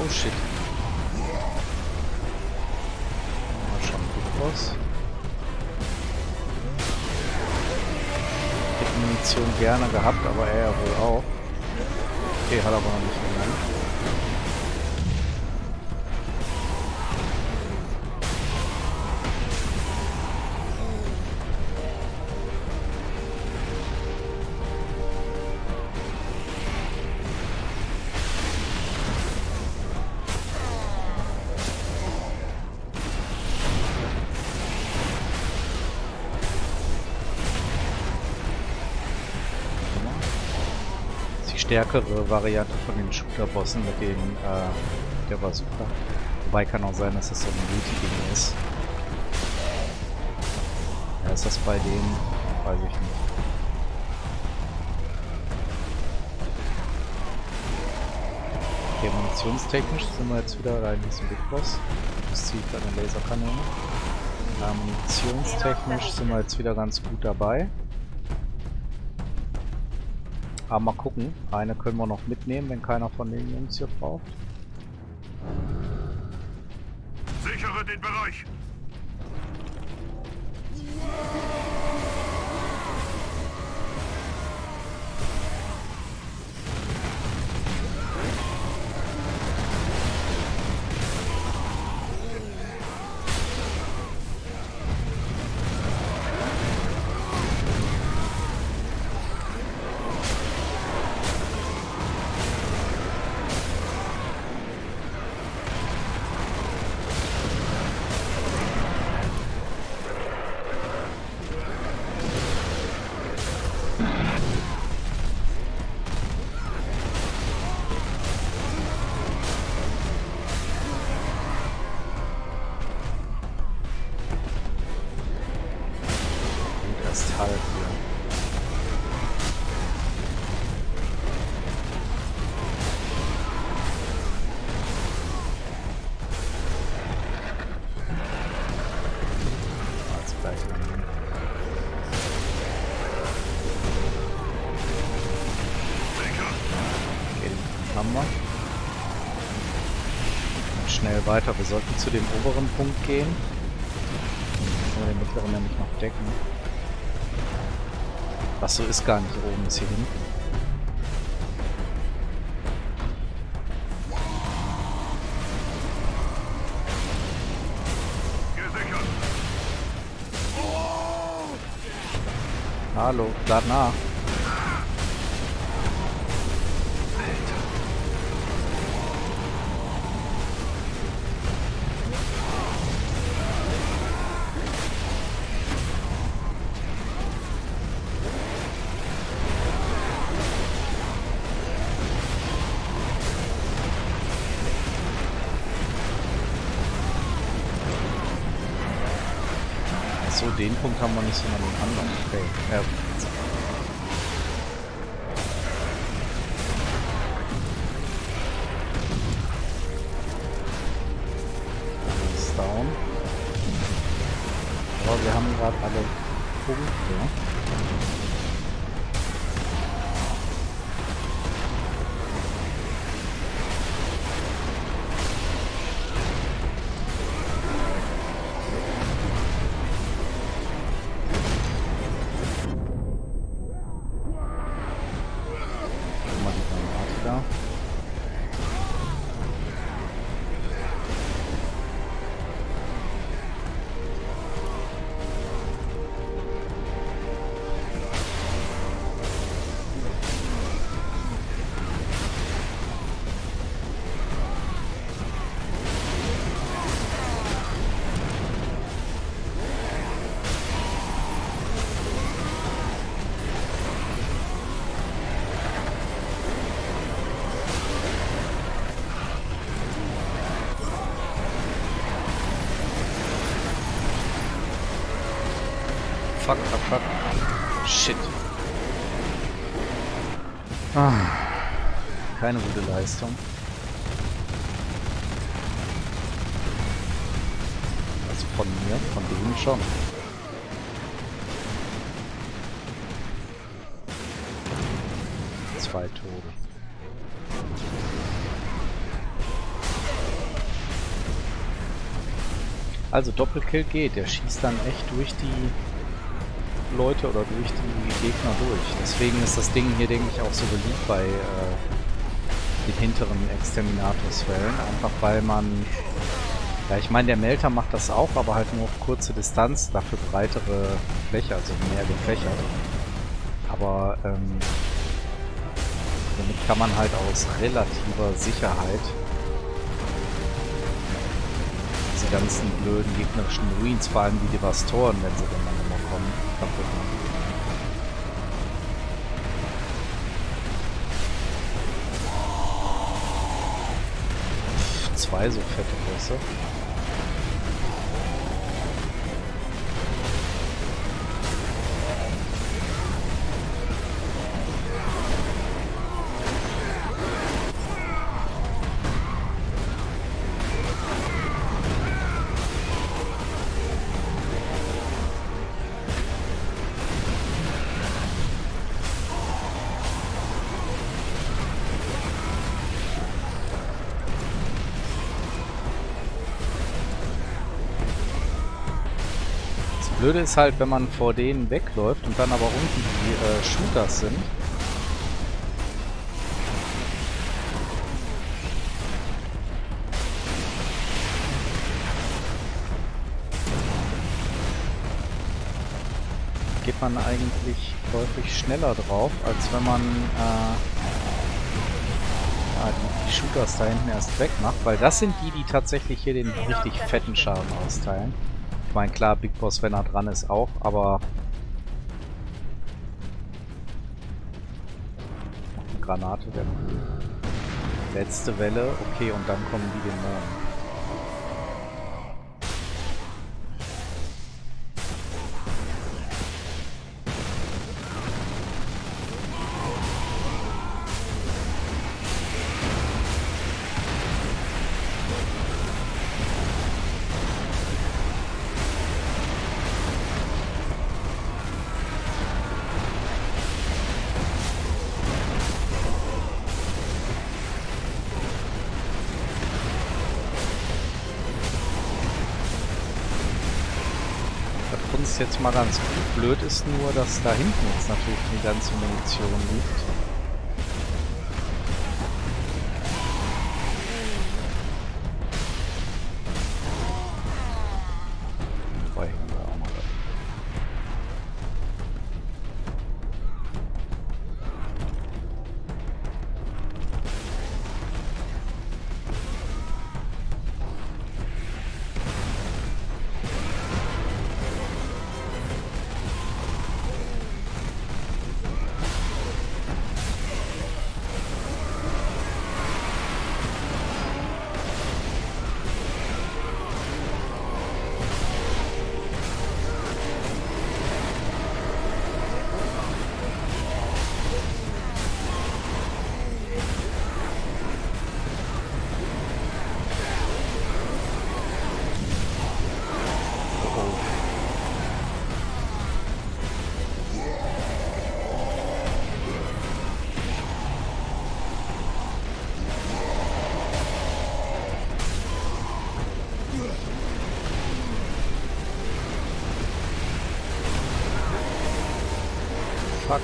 Oh shit. Mal schon gut aus. Ich hätte Munition gerne gehabt, aber er ja wohl auch. Okay, hat aber noch nicht gelangt. Stärkere Variante von den Shooter-Bossen mit den äh, der Bazooka. Wobei kann auch sein, dass das so ein Multi-Ding ist. Ja, ist das bei denen? Weiß ich nicht. Okay, munitionstechnisch sind wir jetzt wieder rein in diesen Big Boss. Das zieht eine Laserkanone. Ja, munitionstechnisch sind wir jetzt wieder ganz gut dabei. Aber mal gucken, eine können wir noch mitnehmen, wenn keiner von den Jungs hier braucht. Sichere den Bereich. Halt hier. Als gleich nehmen. Okay, den haben wir. Und schnell weiter. Wir sollten zu dem oberen Punkt gehen. Können wir den mittleren nämlich noch decken. Was so ist gar nicht oben, ist hier hinten. Gesichert. Hallo, lad nach. So, den Punkt haben wir nicht, sondern den anderen. Okay. Ja. Alles down. Aber wir haben gerade alle Punkte. Fuck, fuck, fuck. Shit. Ah, keine gute Leistung. Also von mir, von denen schon. Zwei Tode. Also Doppelkill geht, der schießt dann echt durch die Leute oder durch die Gegner durch. Deswegen ist das Ding hier, denke ich, auch so beliebt bei äh, den hinteren Exterminatus-Wellen. Einfach weil man... Ja, ich meine, der Melter macht das auch, aber halt nur auf kurze Distanz, dafür breitere Fläche, also mehr gefächert. Aber ähm, damit kann man halt aus relativer Sicherheit diese ganzen blöden gegnerischen Marines, vor allem die Devastoren, wenn sie dann immer kommen, kaputt machen. Zwei so fette Bosse. Blöde ist halt, wenn man vor denen wegläuft und dann aber unten die äh, Shooters sind. Geht man eigentlich deutlich schneller drauf, als wenn man äh, ja, die, die Shooters da hinten erst wegmacht, weil das sind die, die tatsächlich hier den richtig fetten Schaden austeilen. Ich meine, klar, Big Boss, wenn er dran ist, auch, aber... Eine Granate wäre cool. Letzte Welle, okay, und dann kommen die Dämonen. Ist jetzt mal ganz gut. Blöd ist nur, dass da hinten jetzt natürlich die ganze Munition liegt. Wobei, hängen wir auch mal da. Fuck.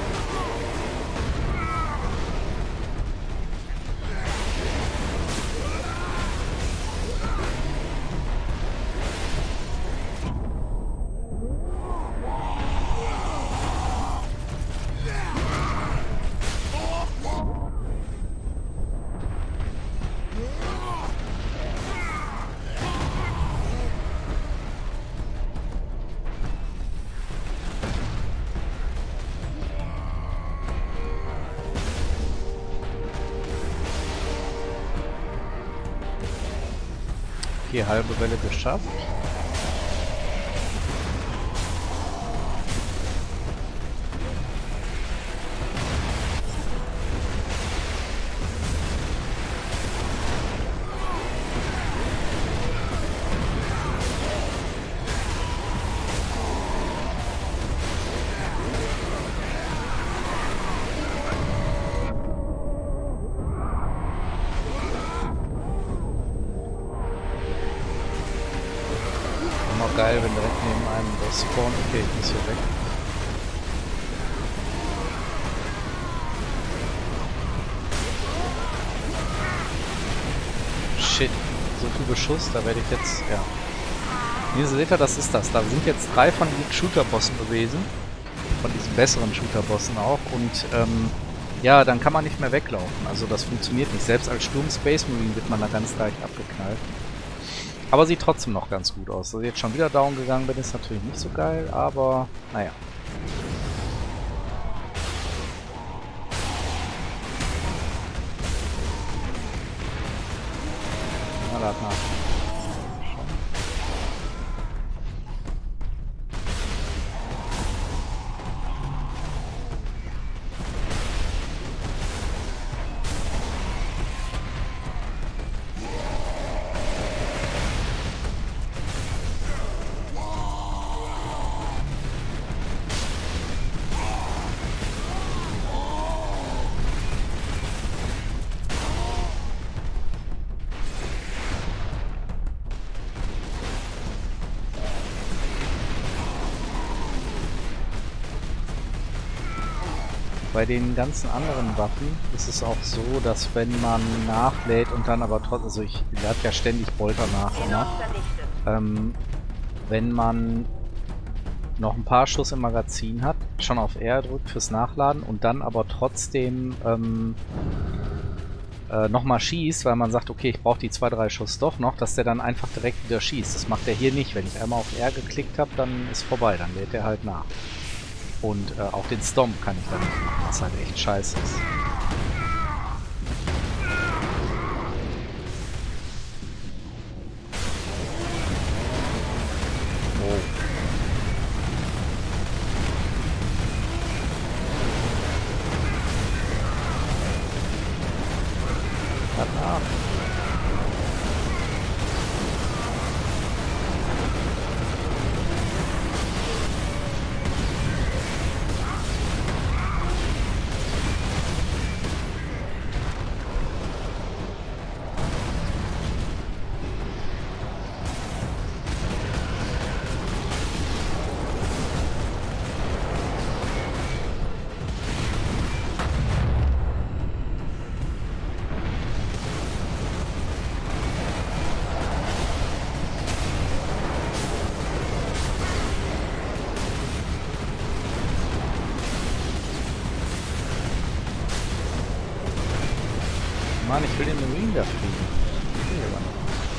Okay, halbe Welle geschafft. geil, wenn direkt neben einem Boss spawnt. Okay, ich muss hier weg. Shit, so viel Beschuss, da werde ich jetzt, ja. Hier seht ihr, das ist das. Da sind jetzt drei von den Shooter-Bossen gewesen. Von diesen besseren Shooter-Bossen auch. Und, ähm, ja, dann kann man nicht mehr weglaufen. Also das funktioniert nicht. Selbst als Sturm Space Marine wird man da ganz leicht abgeknallt. Aber sieht trotzdem noch ganz gut aus. Dass ich jetzt schon wieder down gegangen bin, ist natürlich nicht so geil, aber, naja. Na, lad nach. Bei den ganzen anderen Waffen ist es auch so, dass wenn man nachlädt und dann aber trotzdem, also ich lade ja ständig Bolter nach immer, ähm, wenn man noch ein paar Schuss im Magazin hat, schon auf R drückt fürs Nachladen und dann aber trotzdem ähm, äh, nochmal schießt, weil man sagt, okay, ich brauche die zwei, drei Schuss doch noch, dass der dann einfach direkt wieder schießt. Das macht er hier nicht. Wenn ich einmal auf R geklickt habe, dann ist vorbei, dann lädt er halt nach. Und äh, auch den Stomp kann ich dann nicht machen, was halt echt scheiße ist. Oh. Danach. Mann, ich will den Marine da fliegen. Okay, aber noch.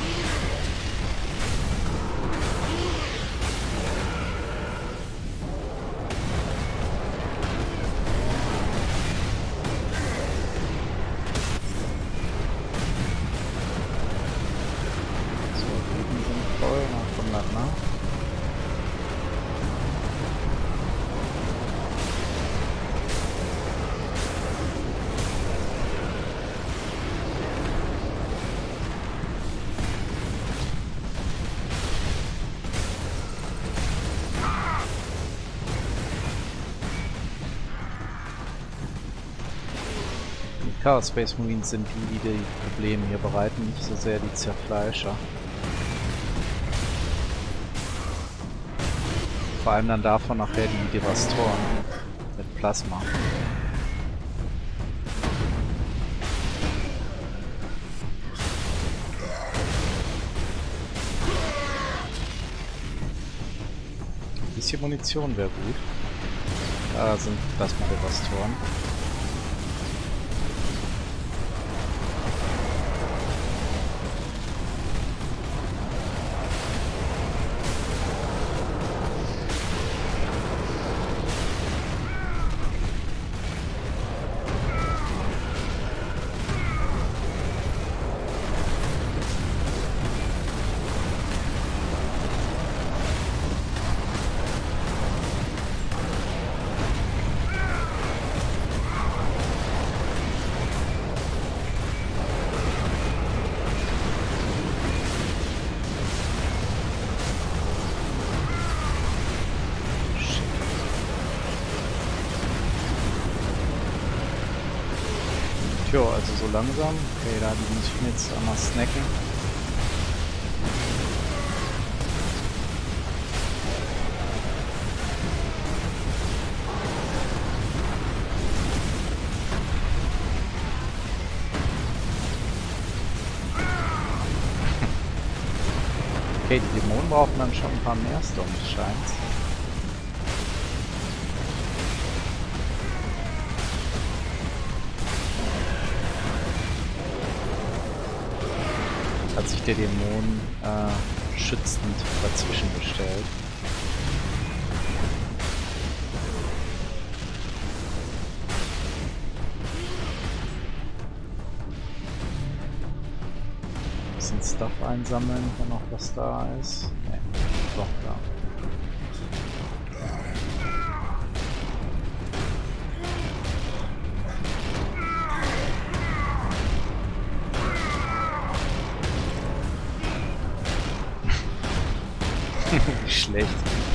So, Leben sind voll nach hundert, ne? Chaos Space Marines sind die, die die Probleme hier bereiten, nicht so sehr die Zerfleischer. Vor allem dann davon nachher die Devastoren mit Plasma. Ein bisschen Munition wäre gut. Da sind Plasma-Devastoren. Tja, also so langsam. Okay, da die muss ich mir jetzt einmal snacken. Okay, die Dämonen brauchen dann schon ein paar mehr Stones, scheint's. Hat sich der Dämon äh, schützend dazwischen gestellt. Bisschen Stuff einsammeln, wenn noch was da ist. Ne, doch da. Schlecht.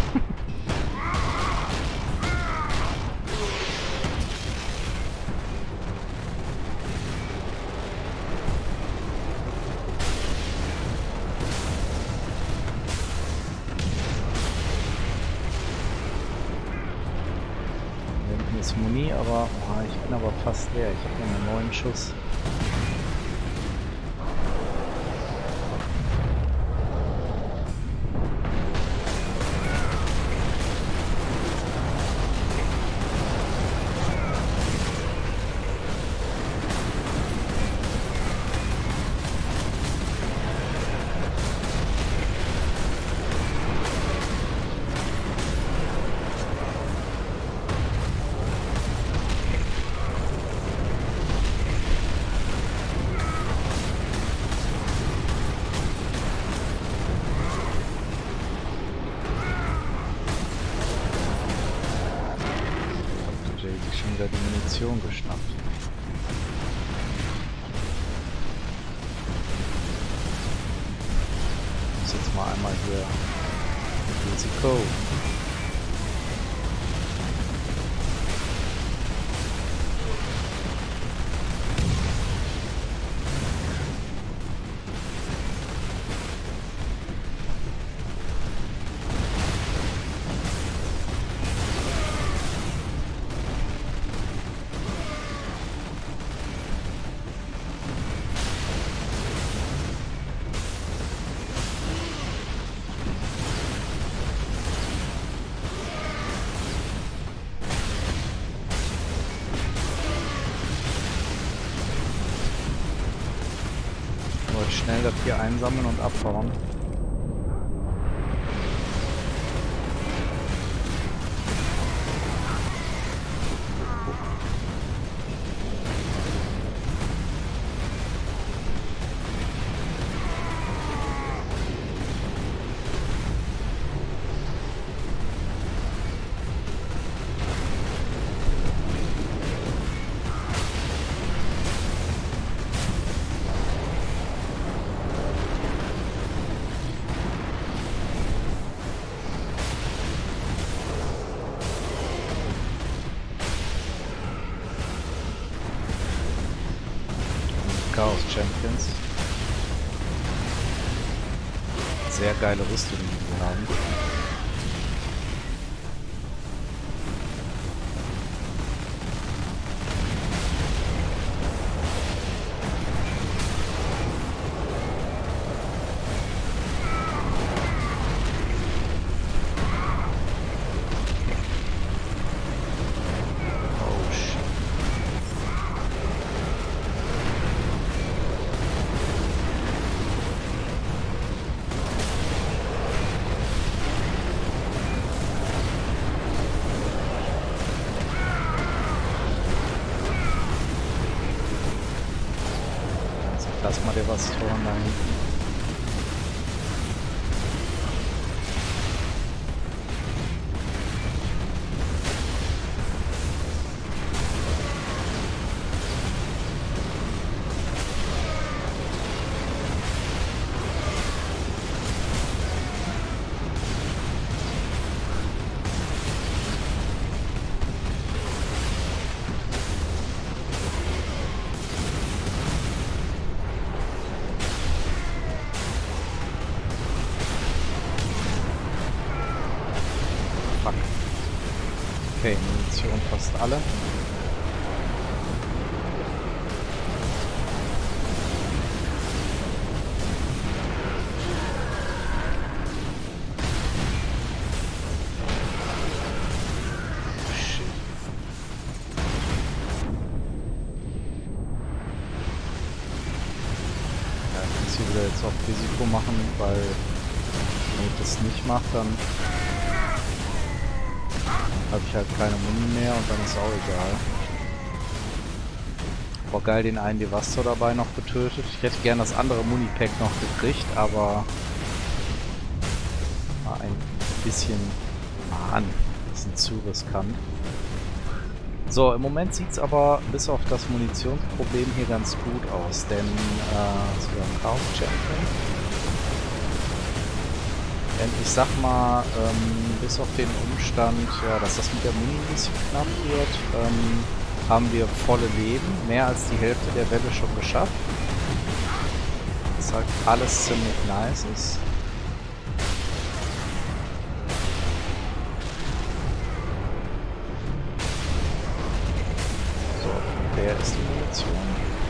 Hinten ist Muni, aber oh, ich bin aber fast leer. Ich habe nur einen neuen Schuss. Schon wieder die Munition geschnappt. Ich muss jetzt mal einmal hier Risiko. Schnell das hier einsammeln und abbauen. Chaos Champions. Sehr geile Rüstung, die wir haben. Lass mal dir was tun da hinten. Okay, Munition fast alle. hier wieder jetzt auf Risiko machen, weil wenn ich das nicht mache, dann habe ich halt keine Muni mehr und dann ist auch egal. Boah, geil, den einen Devastor dabei noch getötet. Ich hätte gern das andere Muni-Pack noch gekriegt, aber war ein bisschen, Mann, ein bisschen zu riskant. So, im Moment sieht es aber bis auf das Munitionsproblem hier ganz gut aus, denn äh, so ein Chaos Champion. Denn ich sag mal, ähm, bis auf den Umstand, ja, dass das mit der Muni ein bisschen knapp wird, ähm, haben wir volle Leben, mehr als die Hälfte der Welle schon geschafft. Das halt alles ziemlich nice ist. So, der ist die Munition.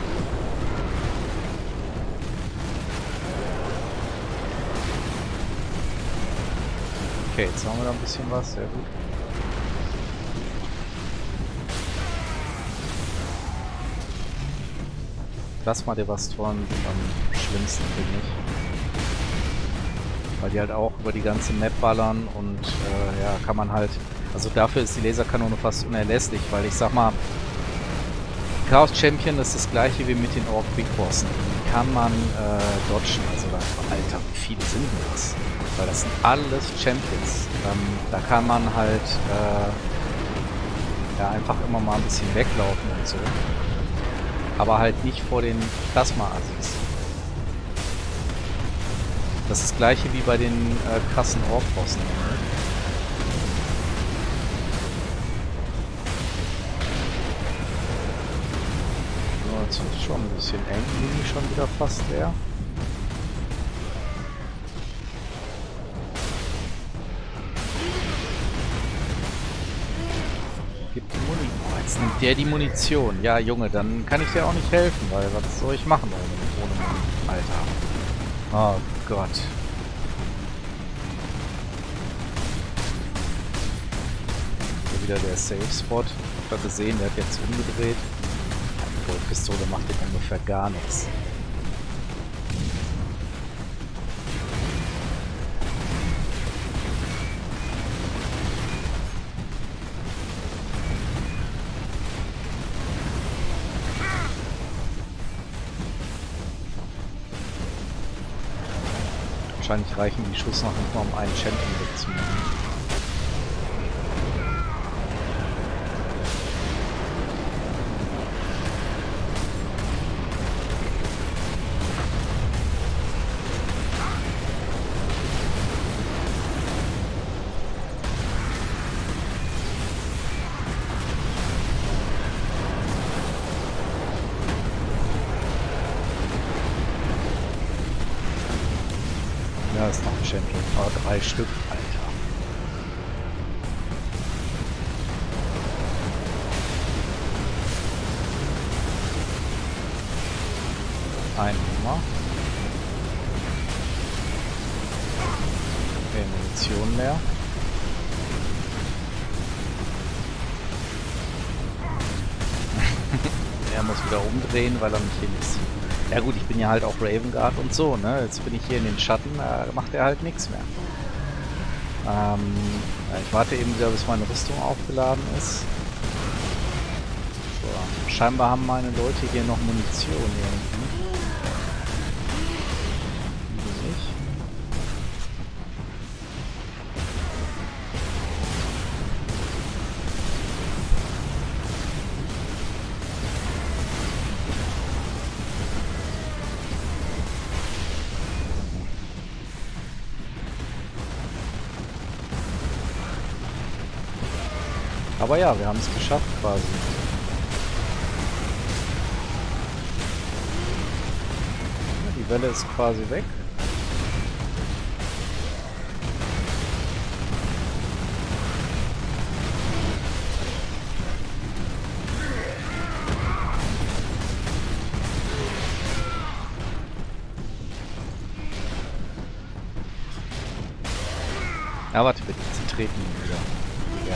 Okay, jetzt haben wir da ein bisschen was, sehr gut. Plasma-Devastoren sind am schlimmsten, finde ich. Weil die halt auch über die ganze Map ballern und äh, ja, kann man halt... Also dafür ist die Laserkanone fast unerlässlich, weil ich sag mal, Chaos Champion ist das gleiche wie mit den Orc Big Bossen. Die kann man äh, dodgen, also da, Alter, wie viele sind denn das? Weil das sind alles Champions. Ähm, da kann man halt äh, ja, einfach immer mal ein bisschen weglaufen und so. Aber halt nicht vor den Plasma-Assis. Das ist das gleiche wie bei den äh, krassen Ork-Bossen. Ne? So, jetzt ist schon ein bisschen eng, bin ich schon wieder fast leer. Gibt die Muni. Oh, jetzt nimmt der die Munition. Ja, Junge, dann kann ich dir auch nicht helfen, weil was soll ich machen ohne, ohne Muni? Alter. Oh Gott. Hier wieder der Safe Spot. Ich habe gesehen, der hat jetzt umgedreht. Die Goldpistole macht den ungefähr gar nichts. Wahrscheinlich reichen die Schuss noch nicht mal, um einen Champion wegzumachen. Ja, ist noch ein Champion. Oh, drei Stück, Alter. Ein Nummer. Okay, Munition leer. Er muss wieder umdrehen, weil er mich hier nicht sieht. Ja gut, ich bin ja halt auch Raven Guard und so, ne? Jetzt bin ich hier in den Schatten, da macht er halt nichts mehr. Ähm, ja, ich warte eben wieder, bis meine Rüstung aufgeladen ist. So, scheinbar haben meine Leute hier noch Munition irgendwie. Die nicht. Aber ja, wir haben es geschafft quasi. Ja, die Welle ist quasi weg. Ja, warte bitte, sie treten ihn wieder. Ja.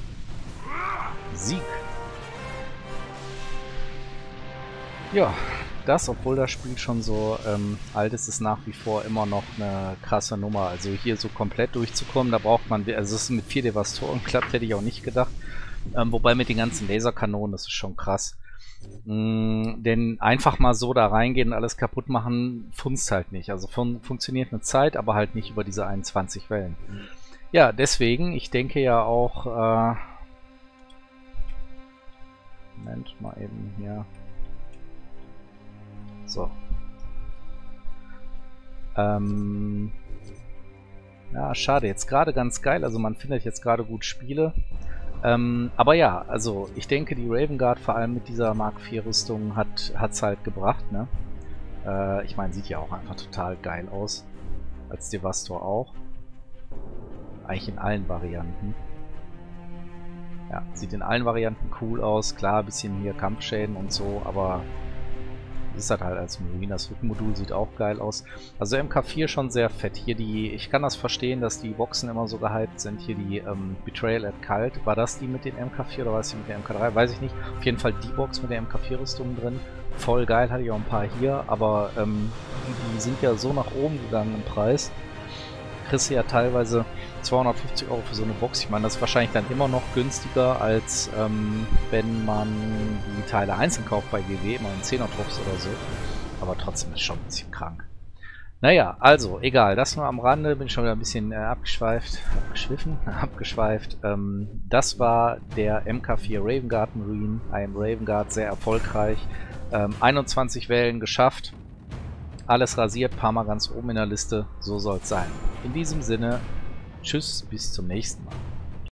Sieg. Ja, das, obwohl das Spiel schon so ähm, alt ist, ist nach wie vor immer noch eine krasse Nummer. Also hier so komplett durchzukommen, da braucht man, also es ist mit vier Devastoren klappt, hätte ich auch nicht gedacht. Ähm, wobei mit den ganzen Laserkanonen, das ist schon krass. Mm, denn einfach mal so da reingehen und alles kaputt machen, funzt halt nicht. Also fun funktioniert eine Zeit, aber halt nicht über diese einundzwanzig Wellen. Mhm. Ja, deswegen, ich denke ja auch, äh, Moment, mal eben hier. So. Ähm, ja, schade, jetzt gerade ganz geil, also man findet jetzt gerade gut Spiele. Ähm, aber ja, also ich denke, die Raven Guard vor allem mit dieser Mark vier Rüstung hat hat's halt gebracht, ne? Äh, ich meine, sieht ja auch einfach total geil aus. Als Devastor auch. Eigentlich in allen Varianten. Ja, sieht in allen Varianten cool aus. Klar, ein bisschen hier Kampfschäden und so, aber ist halt halt als Marine. Das Rückenmodul sieht auch geil aus. Also M K vier schon sehr fett. Hier die, ich kann das verstehen, dass die Boxen immer so gehypt sind. Hier die ähm, Betrayal at Cult. War das die mit den M K vier oder war es die mit der M K drei? Weiß ich nicht. Auf jeden Fall die Box mit der M K vier Rüstung drin. Voll geil, hatte ich auch ein paar hier, aber ähm, die sind ja so nach oben gegangen im Preis. Kriegst du ja teilweise zweihundertfünfzig Euro für so eine Box. Ich meine, das ist wahrscheinlich dann immer noch günstiger, als ähm, wenn man die Teile einzeln kauft bei G W, immer in Zehner-Trups oder so. Aber trotzdem ist schon ein bisschen krank. Naja, also, egal. Das nur am Rande. Bin schon wieder ein bisschen äh, abgeschweift. Abgeschwiffen? Abgeschweift. Ähm, das war der M K vier Raven Guard Marine. I am Raven Guard, sehr erfolgreich. Ähm, einundzwanzig Wellen geschafft. Alles rasiert, paar Mal ganz oben in der Liste. So soll es sein. In diesem Sinne, tschüss, bis zum nächsten Mal.